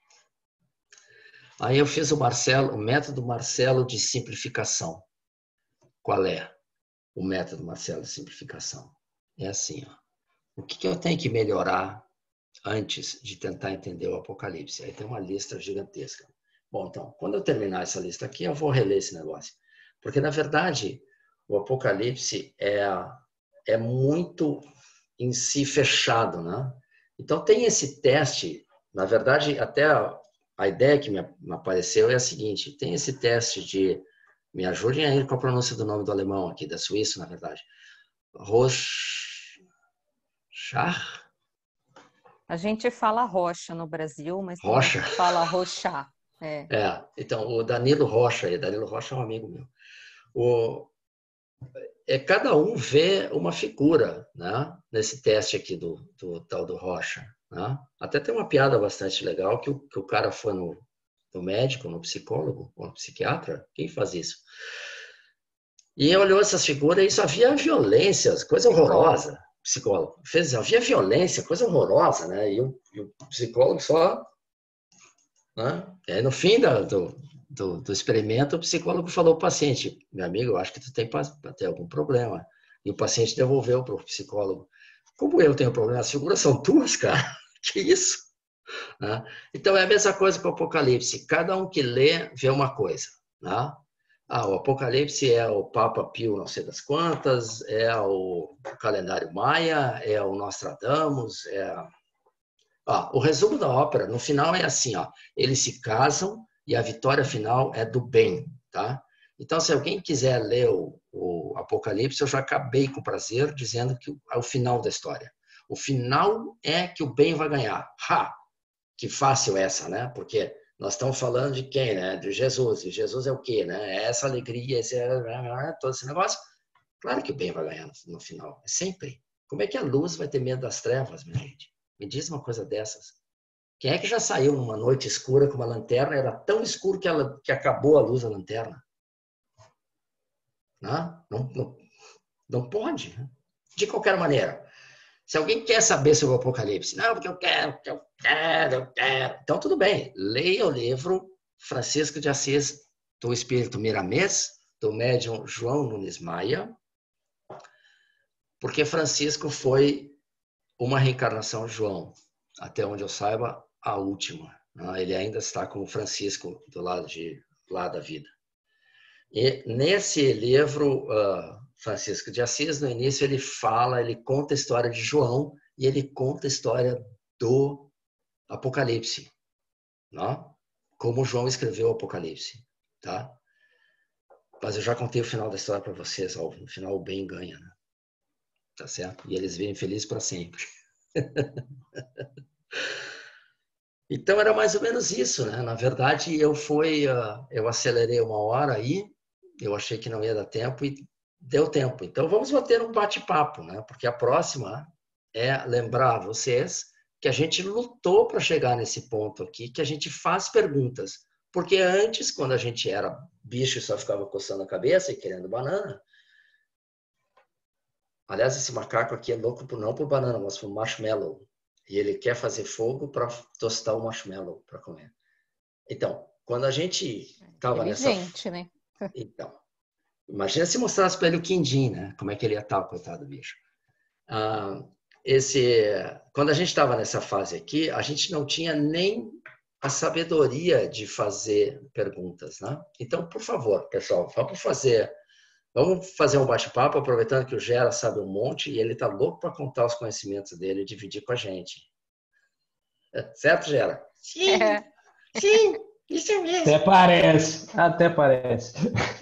Aí eu fiz o Marcelo, o método Marcelo de simplificação. Qual é o método Marcelo de simplificação? É assim, ó. O que, que eu tenho que melhorar antes de tentar entender o Apocalipse? Aí tem uma lista gigantesca. Bom, então, quando eu terminar essa lista aqui, eu vou reler esse negócio. Porque, na verdade, o Apocalipse é, é muito em si fechado, né? Então, tem esse teste. Na verdade, até a, a ideia que me, me apareceu é a seguinte. Tem esse teste de... Me ajudem aí com a pronúncia do nome do alemão aqui, da Suíça, na verdade. Roche... Char? A gente fala rocha no Brasil, mas tem Rocha. gente que fala rochá. É. é, então o Danilo Rocha, aí, Danilo Rocha é um amigo meu. O, é, cada um vê uma figura, né, nesse teste aqui do, do tal do Rocha. Né? Até tem uma piada bastante legal que o, que o cara foi no, no médico, no psicólogo, ou no psiquiatra, quem faz isso? E olhou essas figuras e só havia violências, coisa horrorosa. Psicólogo. Fez, havia violência, coisa horrorosa, né? E o, e o psicólogo só... Né? E aí, no fim da, do, do, do experimento, o psicólogo falou para o paciente, meu amigo, eu acho que tu tem, tem algum problema. E o paciente devolveu para o psicólogo. Como eu tenho problema? As figuras são tuas, cara. Que isso? Né? Então, é a mesma coisa com o Apocalipse. Cada um que lê, vê uma coisa. Né? Ah, o Apocalipse é o Papa Pio não sei das quantas, é o calendário maia, é o Nostradamus, é... Ah, o resumo da ópera, no final é assim, ó, eles se casam e a vitória final é do bem, tá? Então, se alguém quiser ler o, o Apocalipse, eu já acabei com prazer dizendo que é o final da história. O final é que o bem vai ganhar. Ha! Que fácil essa, né? Porque... Nós estamos falando de quem, né? De Jesus. E Jesus é o quê, né? É essa alegria, esse, todo esse negócio. Claro que o bem vai ganhar no final. Sempre. Como é que a luz vai ter medo das trevas, minha gente? Me diz uma coisa dessas. Quem é que já saiu numa noite escura com uma lanterna? Era tão escuro que, ela, que acabou a luz da lanterna. Não, não, não, não pode. Né? De qualquer maneira. Se alguém quer saber sobre o Apocalipse, não, porque eu quero, porque eu quero, eu quero. Então, tudo bem. Leia o livro Francisco de Assis, do Espírito Miramês, do médium João Nunes Maia, porque Francisco foi uma reencarnação de João, até onde eu saiba, a última. Ele ainda está como Francisco do lado, de, lado da vida. E nesse livro... Uh, Francisco de Assis, no início ele fala, ele conta a história de João e ele conta a história do Apocalipse, não? Como João escreveu o Apocalipse, tá? Mas eu já contei o final da história para vocês, ó, no final o bem ganha, né? Tá certo? E eles vivem felizes para sempre. Então era mais ou menos isso, né? Na verdade eu fui, uh, eu acelerei uma hora aí, eu achei que não ia dar tempo e deu tempo. Então, vamos bater um bate-papo, né? Porque a próxima é lembrar a vocês que a gente lutou para chegar nesse ponto aqui, que a gente faz perguntas. Porque antes, quando a gente era bicho e só ficava coçando a cabeça e querendo banana... Aliás, esse macaco aqui é louco por, não por banana, mas por marshmallow. E ele quer fazer fogo para tostar o marshmallow para comer. Então, quando a gente estava nessa... Inteligente, né? Então, imagina se mostrasse para ele o quindim, né? Como é que ele ia estar, coitado do bicho. Ah, esse, quando a gente estava nessa fase aqui, a gente não tinha nem a sabedoria de fazer perguntas, né? Então, por favor, pessoal, vamos fazer, vamos fazer um bate-papo, aproveitando que o Gera sabe um monte e ele está louco para contar os conhecimentos dele e dividir com a gente. Certo, Gera? Sim, É. sim, isso é mesmo. Até parece, até parece.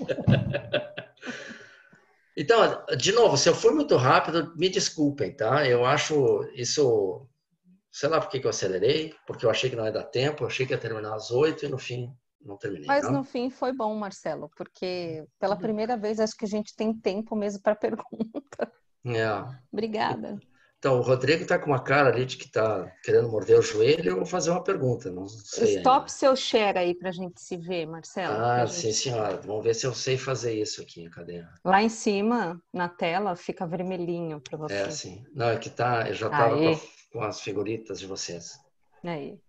Então, de novo, se eu for muito rápido, me desculpem, tá? Eu acho isso... Sei lá por que eu acelerei, porque eu achei que não ia dar tempo, eu achei que ia terminar às oito e no fim não terminei. Mas não? no fim foi bom, Marcelo, porque pela primeira vez acho que a gente tem tempo mesmo para pergunta. É. Obrigada. Então, o Rodrigo está com uma cara ali de que está querendo morder o joelho, eu vou fazer uma pergunta, não sei Stop ainda. seu share aí para a gente se ver, Marcelo. Ah, gente... sim, senhora. Vamos ver se eu sei fazer isso aqui. Cadê? Lá em cima, na tela, fica vermelhinho para você. É, sim. Não, é que tá, eu já estava com, com as figuritas de vocês. Aí.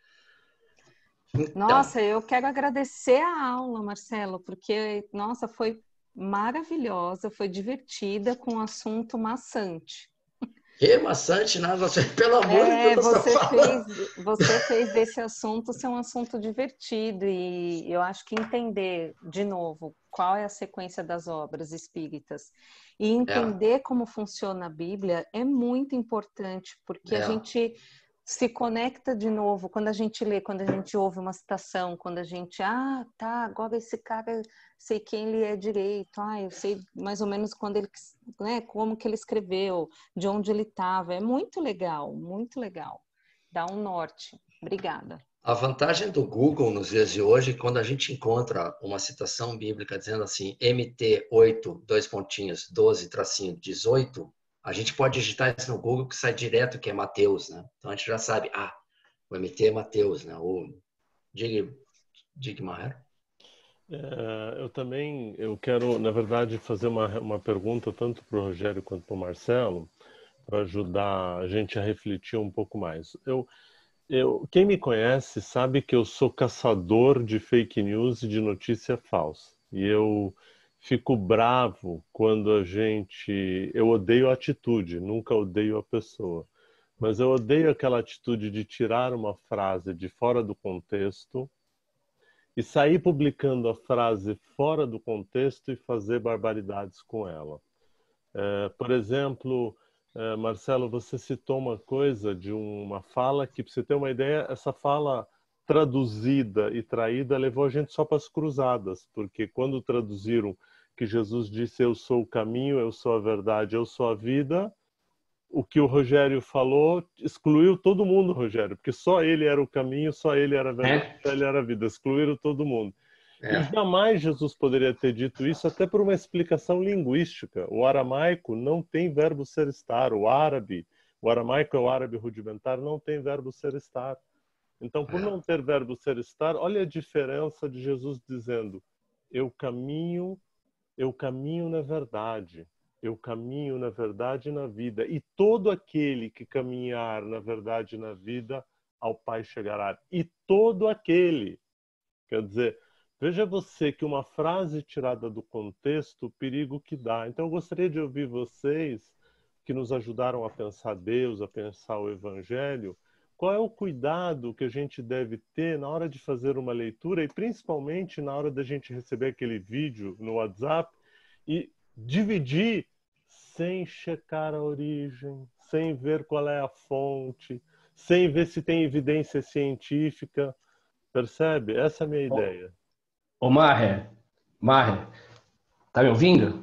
Então, Nossa, eu quero agradecer a aula, Marcelo, porque, nossa, foi maravilhosa, foi divertida, com um assunto maçante. que maçante, nada, pelo amor É, de Deus, você tá falando. fez, você fez desse assunto ser um assunto divertido e eu acho que entender, de novo, qual é a sequência das obras espíritas e entender é. como funciona a Bíblia é muito importante, porque é. a gente se conecta de novo quando a gente lê, quando a gente ouve uma citação, quando a gente, ah, tá, agora esse cara, sei quem ele é direito, ah, eu sei mais ou menos quando ele, né, como que ele escreveu, de onde ele estava, é muito legal, muito legal, dá um norte. Obrigada. A vantagem do Google nos dias de hoje, quando a gente encontra uma citação bíblica dizendo assim, M T oito, dois pontinhos, doze, tracinho, dezoito, a gente pode digitar isso no Google que sai direto que é Mateus, né? Então a gente já sabe, ah, o M T é Mateus, né? O Dig, Digmar. É, eu também, eu quero, na verdade, fazer uma, uma pergunta tanto para o Rogério quanto para o Marcelo, para ajudar a gente a refletir um pouco mais. Eu, eu, quem me conhece sabe que eu sou caçador de fake news e de notícia falsa. E eu fico bravo quando a gente... Eu odeio a atitude, nunca odeio a pessoa. Mas eu odeio aquela atitude de tirar uma frase de fora do contexto e sair publicando a frase fora do contexto e fazer barbaridades com ela. É, por exemplo, é, Marcelo, você citou uma coisa de uma fala que, para você ter uma ideia, essa fala traduzida e traída levou a gente só para as cruzadas, porque quando traduziram que Jesus disse eu sou o caminho, eu sou a verdade, eu sou a vida, o que o Rogério falou excluiu todo mundo, Rogério, porque só ele era o caminho, só ele era a verdade, é. só ele era a vida, excluíram todo mundo. É. E jamais Jesus poderia ter dito isso, até por uma explicação linguística. O aramaico não tem verbo ser estar, o árabe, o aramaico é o árabe rudimentar, não tem verbo ser estar. Então, por não ter verbo ser estar, olha a diferença de Jesus dizendo, eu caminho, eu caminho na verdade, eu caminho na verdade e na vida, e todo aquele que caminhar na verdade e na vida, ao Pai chegará. E todo aquele, quer dizer, veja você que uma frase tirada do contexto, o perigo que dá. Então, eu gostaria de ouvir vocês, que nos ajudaram a pensar Deus, a pensar o Evangelho, qual é o cuidado que a gente deve ter na hora de fazer uma leitura e principalmente na hora da gente receber aquele vídeo no WhatsApp e dividir sem checar a origem, sem ver qual é a fonte, sem ver se tem evidência científica. Percebe? Essa é a minha ideia. Ô, Maher, Maher, tá me ouvindo?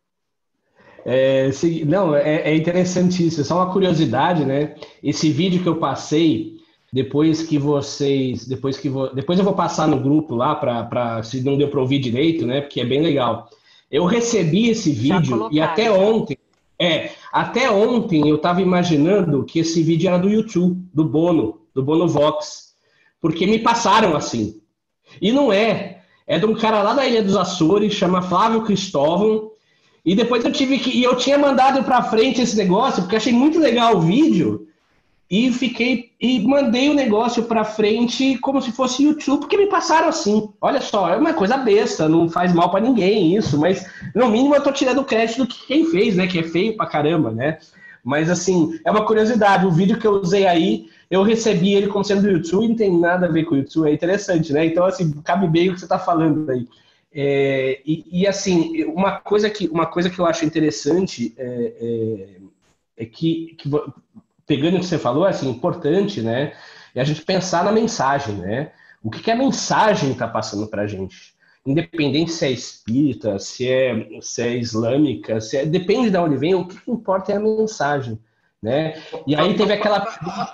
É, se, não, é, é interessantíssimo, só uma curiosidade, né? Esse vídeo que eu passei, depois que vocês, depois que vo, depois eu vou passar no grupo lá, para se não deu para ouvir direito, né? Porque é bem legal. Eu recebi esse vídeo e até ontem, é, até ontem eu estava imaginando que esse vídeo era do YouTube, do Bono, do Bono Vox, porque me passaram assim. E não é, é de um cara lá da Ilha dos Açores, chama Flávio Cristóvão. E depois eu tive que... E eu tinha mandado para frente esse negócio, porque achei muito legal o vídeo. e fiquei e mandei o negócio para frente como se fosse YouTube, porque me passaram assim. Olha só, é uma coisa besta, não faz mal para ninguém isso, mas no mínimo eu tô tirando o crédito do que quem fez, né? Que é feio pra caramba, né? Mas assim, é uma curiosidade. O vídeo que eu usei aí, eu recebi ele como sendo do YouTube, não tem nada a ver com o YouTube, é interessante, né? Então, assim, cabe bem o que você tá falando aí. É, e, e assim, uma coisa que, uma coisa que eu acho interessante é, é, é que, que, pegando o que você falou, é assim, importante, né? É a gente pensar na mensagem, né? O que, que a mensagem está passando para a gente? Independente se é espírita, se é, se é islâmica, se é, depende de onde vem, o que importa é a mensagem, né? E aí teve aquela...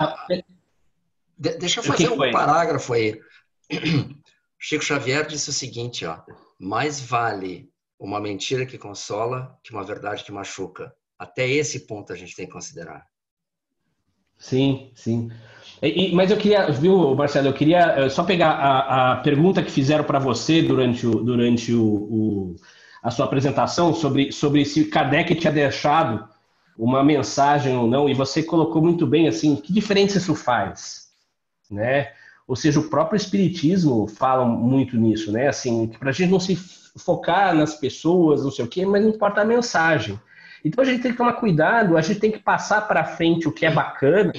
De, deixa eu fazer um parágrafo aí. Chico Xavier disse o seguinte, ó, mais vale uma mentira que consola que uma verdade que machuca. Até esse ponto a gente tem que considerar. Sim, sim. E, mas eu queria, viu, Marcelo, eu queria só pegar a, a pergunta que fizeram para você durante, o, durante o, o, a sua apresentação sobre, sobre se Kardec tinha deixado uma mensagem ou não, e você colocou muito bem assim, que diferença isso faz, né? Ou seja, o próprio Espiritismo fala muito nisso, né? Assim, que para a gente não se focar nas pessoas, não sei o quê, mas não importa a mensagem. Então a gente tem que tomar cuidado, a gente tem que passar para frente o que é bacana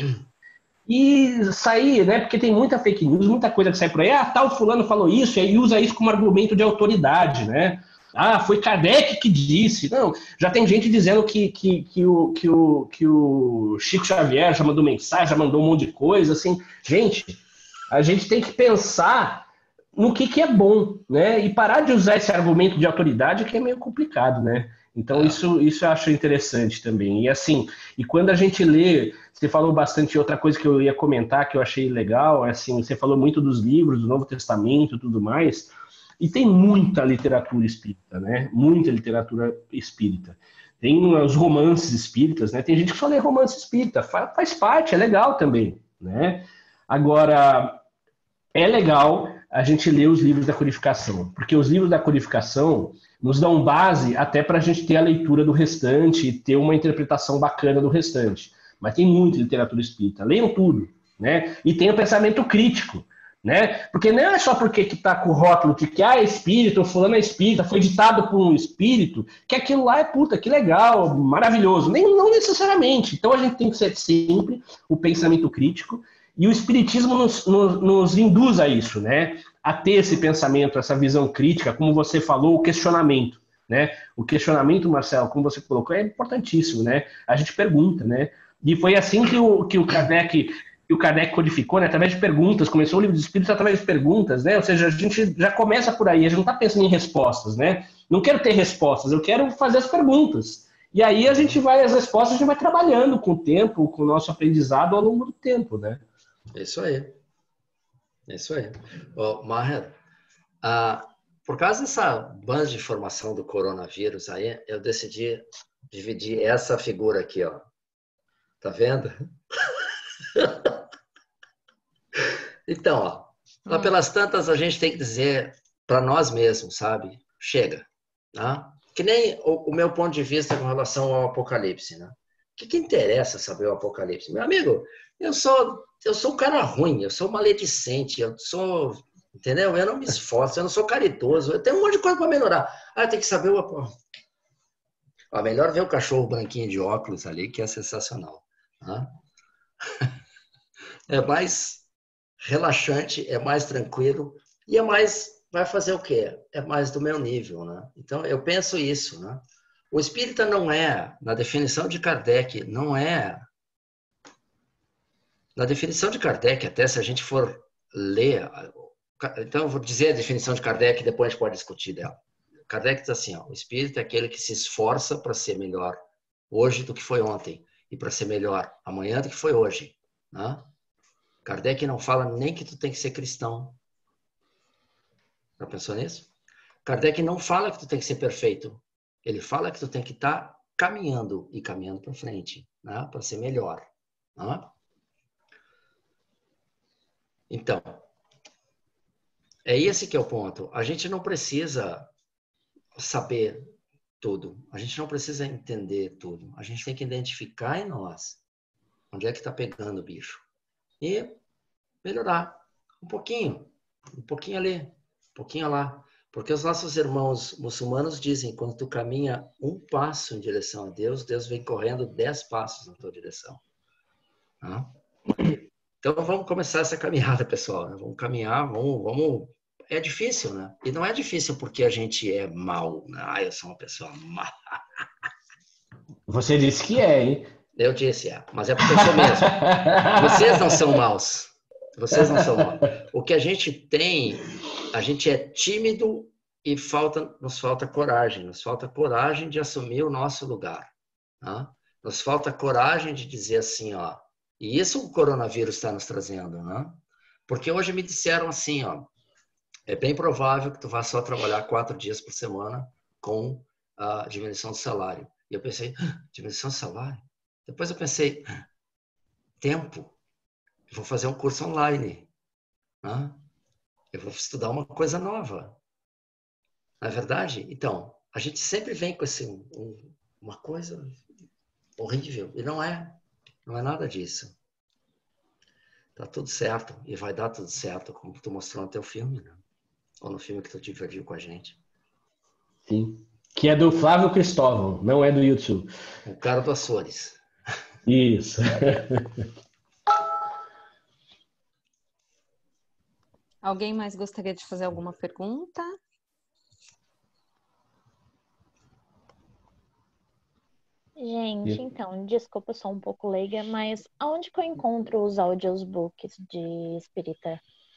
e sair, né? Porque tem muita fake news, muita coisa que sai por aí. Ah, tal fulano falou isso, e aí usa isso como argumento de autoridade, né? Ah, foi Kardec que disse. Não, já tem gente dizendo que, que, que, o, que, o, que o Chico Xavier já mandou mensagem, já mandou um monte de coisa, assim. Gente, a gente tem que pensar no que, que é bom, né? E parar de usar esse argumento de autoridade, que é meio complicado, né? Então, isso, isso eu acho interessante também. E assim, e quando a gente lê, você falou bastante, outra coisa que eu ia comentar, que eu achei legal, é assim, você falou muito dos livros, do Novo Testamento e tudo mais, e tem muita literatura espírita, né? Muita literatura espírita. Tem os romances espíritas, né? Tem gente que só lê romance espírita, faz, faz parte, é legal também, né? Agora, é legal a gente ler os livros da codificação, porque os livros da codificação nos dão base até para a gente ter a leitura do restante e ter uma interpretação bacana do restante. Mas tem muita literatura espírita, leiam tudo, né? E tem o pensamento crítico, né? Porque não é só porque que está com o rótulo de que ah, é espírito, fulano é espírita, foi ditado por um espírito, que aquilo lá é puta, que legal, maravilhoso. Nem, não necessariamente. Então a gente tem que ser sempre o pensamento crítico, e o espiritismo nos, nos, nos induz a isso, né? A ter esse pensamento, essa visão crítica, como você falou, o questionamento, né? O questionamento, Marcelo, como você colocou, é importantíssimo, né? A gente pergunta, né? E foi assim que o, que o Kardec, que o Kardec codificou, né? Através de perguntas, começou o livro dos Espíritos através de perguntas, né? Ou seja, a gente já começa por aí, a gente não está pensando em respostas, né? Não quero ter respostas, eu quero fazer as perguntas. E aí a gente vai, as respostas a gente vai trabalhando com o tempo, com o nosso aprendizado ao longo do tempo, né? Isso aí. Isso aí. Ô, Maher, ah, por causa dessa banda de informação do coronavírus aí, eu decidi dividir essa figura aqui, ó. Tá vendo? Então, ó, lá pelas tantas a gente tem que dizer para nós mesmos, sabe? Chega, tá? Que nem o, o meu ponto de vista com relação ao Apocalipse, né? O que, que interessa saber o Apocalipse? Meu amigo, eu sou, eu sou um cara ruim, eu sou maledicente, eu sou, entendeu? Eu não me esforço, eu não sou caridoso, eu tenho um monte de coisa para melhorar. Ah, tem que saber o Apocalipse. Ó, melhor ver o cachorro branquinho de óculos ali, que é sensacional. Tá? É mais relaxante, é mais tranquilo e é mais, vai fazer o quê? É mais do meu nível, né? Então, eu penso isso, né? O espírita não é, na definição de Kardec, não é... Na definição de Kardec, até se a gente for ler... Então, eu vou dizer a definição de Kardec e depois a gente pode discutir dela. Kardec diz assim, ó, o espírita é aquele que se esforça para ser melhor hoje do que foi ontem e para ser melhor amanhã do que foi hoje, né? Kardec não fala nem que tu tem que ser cristão. Já pensou nisso? Kardec não fala que tu tem que ser perfeito. Ele fala que tu tem que estar caminhando e caminhando para frente, né? Para ser melhor. Né? Então, é esse que é o ponto. A gente não precisa saber tudo. A gente não precisa entender tudo. A gente tem que identificar em nós Onde é que está pegando o bicho? E melhorar um pouquinho, um pouquinho ali, um pouquinho lá. Porque os nossos irmãos muçulmanos dizem, quando tu caminha um passo em direção a Deus, Deus vem correndo dez passos na tua direção. Tá? Então vamos começar essa caminhada, pessoal. Né? Vamos caminhar, vamos, vamos... É difícil, né? E não é difícil porque a gente é mau. Né? Ah, eu sou uma pessoa má. Você disse que é, hein? Eu disse, é. Mas é porque eu sou mesmo. Vocês não são maus. Vocês não são maus. O que a gente tem, a gente é tímido e falta, nos falta coragem. Nos falta coragem de assumir o nosso lugar. Tá? Nos falta coragem de dizer assim, ó. E isso o coronavírus está nos trazendo, né? Porque hoje me disseram assim, ó. É bem provável que tu vá só trabalhar quatro dias por semana com a diminuição do salário. E eu pensei, ah, diminuição do salário? Depois eu pensei, ah, tempo. Eu vou fazer um curso online. Né? Eu vou estudar uma coisa nova. Não é verdade? Então, a gente sempre vem com esse, um, uma coisa horrível. E não é. Não é nada disso. Tá tudo certo. E vai dar tudo certo, como tu mostrou no teu filme, né? Ou no filme que tu divertiu com a gente. Sim. Que é do Flávio Cristóvão, não é do YouTube. O cara do Açores. Isso. Alguém mais gostaria de fazer alguma pergunta? Gente, então, desculpa, eu sou um pouco leiga, mas aonde que eu encontro os audiobooks de espírita?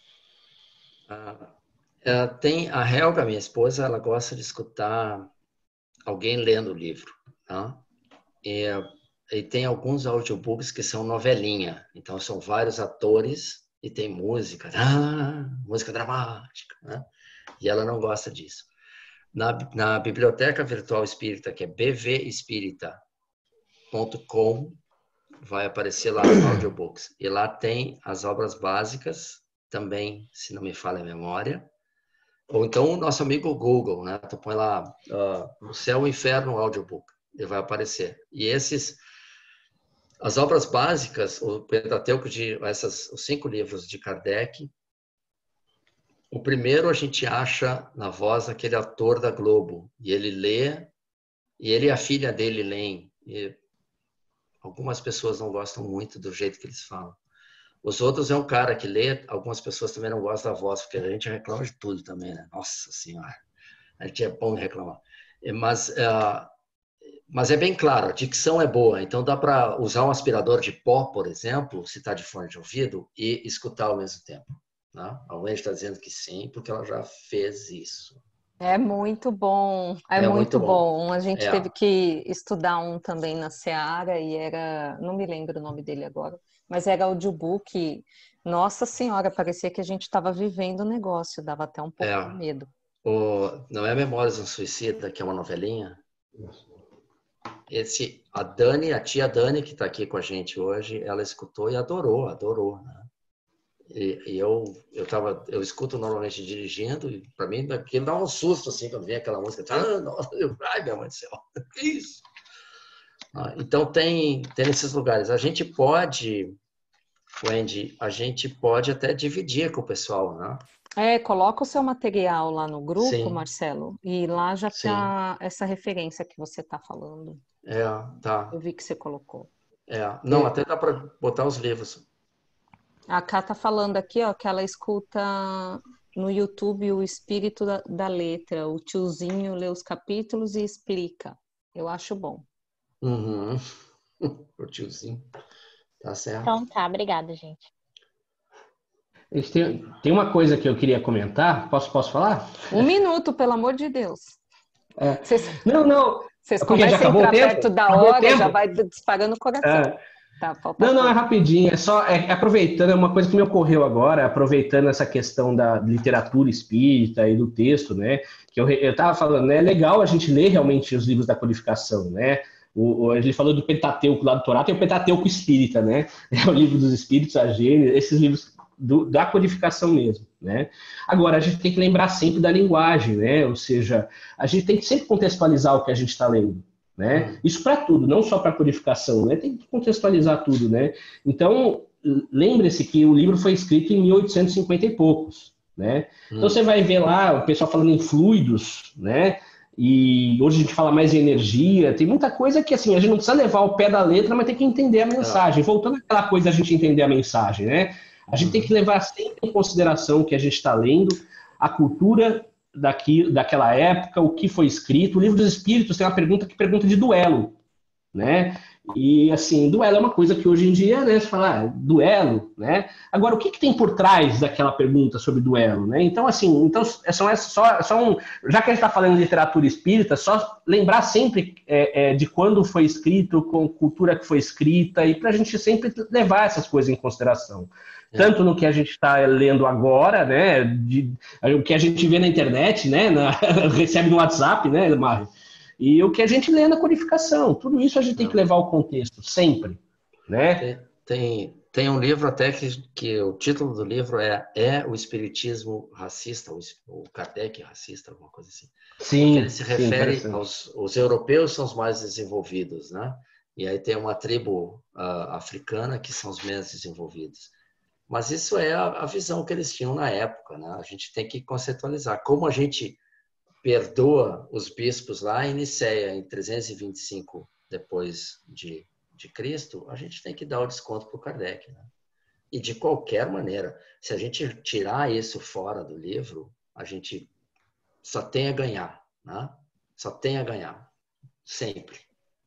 Ah, é, tem a Helga, minha esposa, ela gosta de escutar alguém lendo o livro. Tá? E, e tem alguns audiobooks que são novelinha. Então, são vários atores e tem música. Ah, música dramática. Né? E ela não gosta disso. Na, na Biblioteca Virtual Espírita, que é b v espírita ponto com, vai aparecer lá os audiobooks. E lá tem as obras básicas, também, se não me falha a memória. Ou então o nosso amigo Google, né? Tu põe lá uh, o Céu e o Inferno Audiobook, ele vai aparecer. E esses, as obras básicas, o Pentateuco de essas, os cinco livros de Kardec, o primeiro a gente acha na voz daquele ator da Globo, e ele lê, e ele e a filha dele leem. E algumas pessoas não gostam muito do jeito que eles falam. Os outros é um cara que lê, algumas pessoas também não gostam da voz, porque a gente reclama de tudo também, né? Nossa Senhora, a gente é bom em reclamar. Mas, uh, mas é bem claro, a dicção é boa, então dá para usar um aspirador de pó, por exemplo, se está de fone de ouvido, e escutar ao mesmo tempo. Né? A Wendy está dizendo que sim, porque ela já fez isso. É muito bom, é, é muito, muito bom. bom. A gente é. teve que estudar um também na Seara e era, não me lembro o nome dele agora, mas era audiobook. Nossa Senhora, parecia que a gente estava vivendo o negócio, dava até um pouco é. de medo. O, não é Memórias de um Suicida, que é uma novelinha? Esse, a Dani, a tia Dani, que está aqui com a gente hoje, ela escutou e adorou, adorou, né? E, e eu, eu, tava, eu escuto normalmente dirigindo, e para mim aquilo dá um susto assim, quando vem aquela música. Ah, nossa, eu, ai, minha mãe do céu, que isso? Ah, então tem, tem nesses lugares. A gente pode, Wendy, a gente pode até dividir com o pessoal, né? É, coloca o seu material lá no grupo, Sim. Marcelo, e lá já tá essa referência que você tá falando. É, tá. Eu vi que você colocou. É, não, até dá para botar os livros. A Ká tá falando aqui, ó, que ela escuta no YouTube o espírito da, da letra. O tiozinho lê os capítulos e explica. Eu acho bom. Uhum. O tiozinho. Tá certo. Então tá, obrigada, gente. Tem, tem uma coisa que eu queria comentar. Posso, posso falar? Um minuto, pelo amor de Deus. É. Cês, não, não. Vocês começam a entrar perto da acabou hora, já vai disparando o coração. É. Tá, não, não, é rapidinho, é só é, aproveitando, é uma coisa que me ocorreu agora, aproveitando essa questão da literatura espírita e do texto, né, que eu, eu tava falando, né, é legal a gente ler realmente os livros da codificação, né, o, o, ele falou do Pentateuco lá do Torá, tem o Pentateuco espírita, né, é o livro dos espíritos, a Gênesis, esses livros do, da codificação mesmo, né. Agora, a gente tem que lembrar sempre da linguagem, né, ou seja, a gente tem que sempre contextualizar o que a gente está lendo. né? Isso para tudo, não só para purificação, né? Tem que contextualizar tudo, né? Então, lembre-se que o livro foi escrito em mil oitocentos e cinquenta e poucos, né? Então você vai ver lá o pessoal falando em fluidos, né? E hoje a gente fala mais em energia, tem muita coisa que assim, a gente não precisa levar ao pé da letra, mas tem que entender a mensagem. Voltando àquela coisa da gente entender a mensagem, né? A gente tem que levar sempre em consideração o que a gente está lendo, a cultura daqui, daquela época, o que foi escrito. O Livro dos Espíritos tem uma pergunta que pergunta de duelo, né? E, assim, duelo é uma coisa que hoje em dia, né, você fala, ah, duelo, né? Agora, o que, que tem por trás daquela pergunta sobre duelo, né? Então, assim, então, são essas só, só um, já que a gente está falando de literatura espírita, só lembrar sempre é, é, de quando foi escrito, com cultura que foi escrita, e para a gente sempre levar essas coisas em consideração. É. Tanto no que a gente está lendo agora, né, de, o que a gente vê na internet, né, na, recebe no WhatsApp, né, Mário? E o que a gente lê na codificação, tudo isso a gente tem que levar ao contexto, sempre, né? Tem, tem, tem um livro até que, que o título do livro é, é o Espiritismo Racista, o, o Kardec racista, alguma coisa assim. Sim, Porque ele se refere sim, aos os europeus são os mais desenvolvidos, né? E aí tem uma tribo uh, africana que são os menos desenvolvidos. Mas isso é a, a visão que eles tinham na época, né? A gente tem que conceitualizar como a gente perdoa os bispos lá em Nicéia, em trezentos e vinte e cinco depois de, de Cristo, a gente tem que dar o desconto para o Kardec, né? E de qualquer maneira, se a gente tirar isso fora do livro, a gente só tem a ganhar, né? Só tem a ganhar, sempre.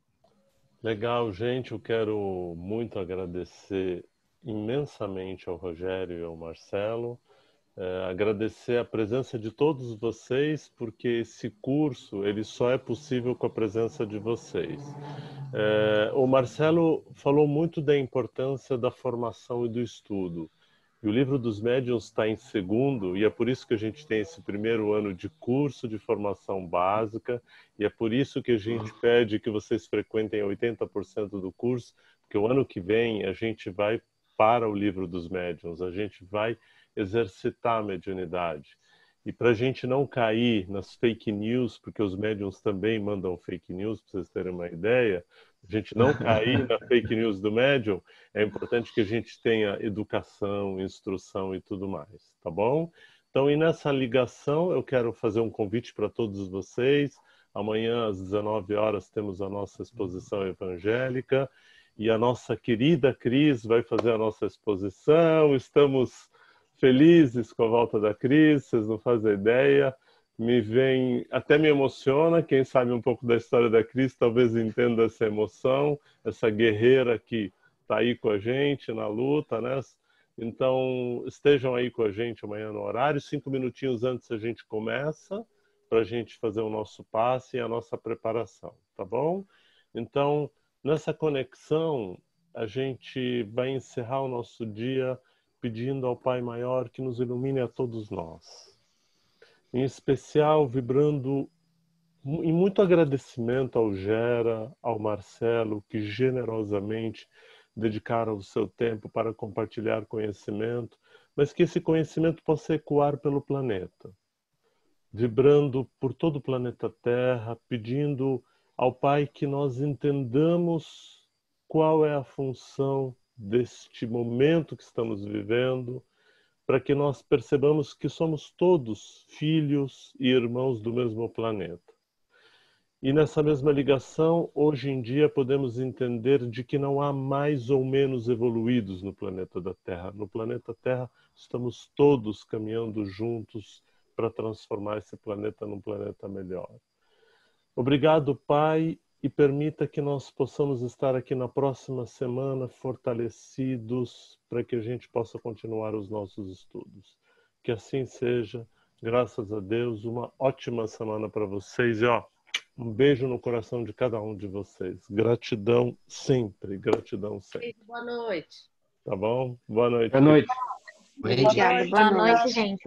Legal, gente, eu quero muito agradecer imensamente ao Rogério e ao Marcelo. É, agradecer a presença de todos vocês, porque esse curso ele só é possível com a presença de vocês. É, o Marcelo falou muito da importância da formação e do estudo. E o Livro dos Médiuns está em segundo, e é por isso que a gente tem esse primeiro ano de curso de formação básica, e é por isso que a gente pede que vocês frequentem oitenta por cento do curso, porque o ano que vem a gente vai para o Livro dos Médiuns, a gente vai exercitar a mediunidade. E para a gente não cair nas fake news, porque os médiums também mandam fake news, para vocês terem uma ideia, a gente não cair na fake news do médium, é importante que a gente tenha educação, instrução e tudo mais, tá bom? Então, e nessa ligação, eu quero fazer um convite para todos vocês. Amanhã, às dezenove horas, temos a nossa exposição evangélica, e a nossa querida Cris vai fazer a nossa exposição. Estamos felizes com a volta da Cris, vocês não fazem ideia, me vem, até me emociona, quem sabe um pouco da história da Cris talvez entenda essa emoção, essa guerreira que está aí com a gente na luta, né? Então estejam aí com a gente amanhã no horário, cinco minutinhos antes a gente começa, para a gente fazer o nosso passe e a nossa preparação, tá bom? Então, nessa conexão, a gente vai encerrar o nosso dia pedindo ao Pai Maior que nos ilumine a todos nós. Em especial, vibrando em muito agradecimento ao Gera, ao Marcelo, que generosamente dedicaram o seu tempo para compartilhar conhecimento, mas que esse conhecimento possa ecoar pelo planeta. Vibrando por todo o planeta Terra, pedindo ao Pai que nós entendamos qual é a função deste momento que estamos vivendo, para que nós percebamos que somos todos filhos e irmãos do mesmo planeta. E nessa mesma ligação, hoje em dia podemos entender de que não há mais ou menos evoluídos no planeta da Terra. No planeta Terra estamos todos caminhando juntos para transformar esse planeta num planeta melhor. Obrigado, Pai, e permita que nós possamos estar aqui na próxima semana fortalecidos para que a gente possa continuar os nossos estudos. Que assim seja, graças a Deus, uma ótima semana para vocês e ó, um beijo no coração de cada um de vocês. Gratidão sempre, gratidão sempre. Boa noite. Tá bom? Boa noite. Boa noite. Obrigada, boa noite, gente.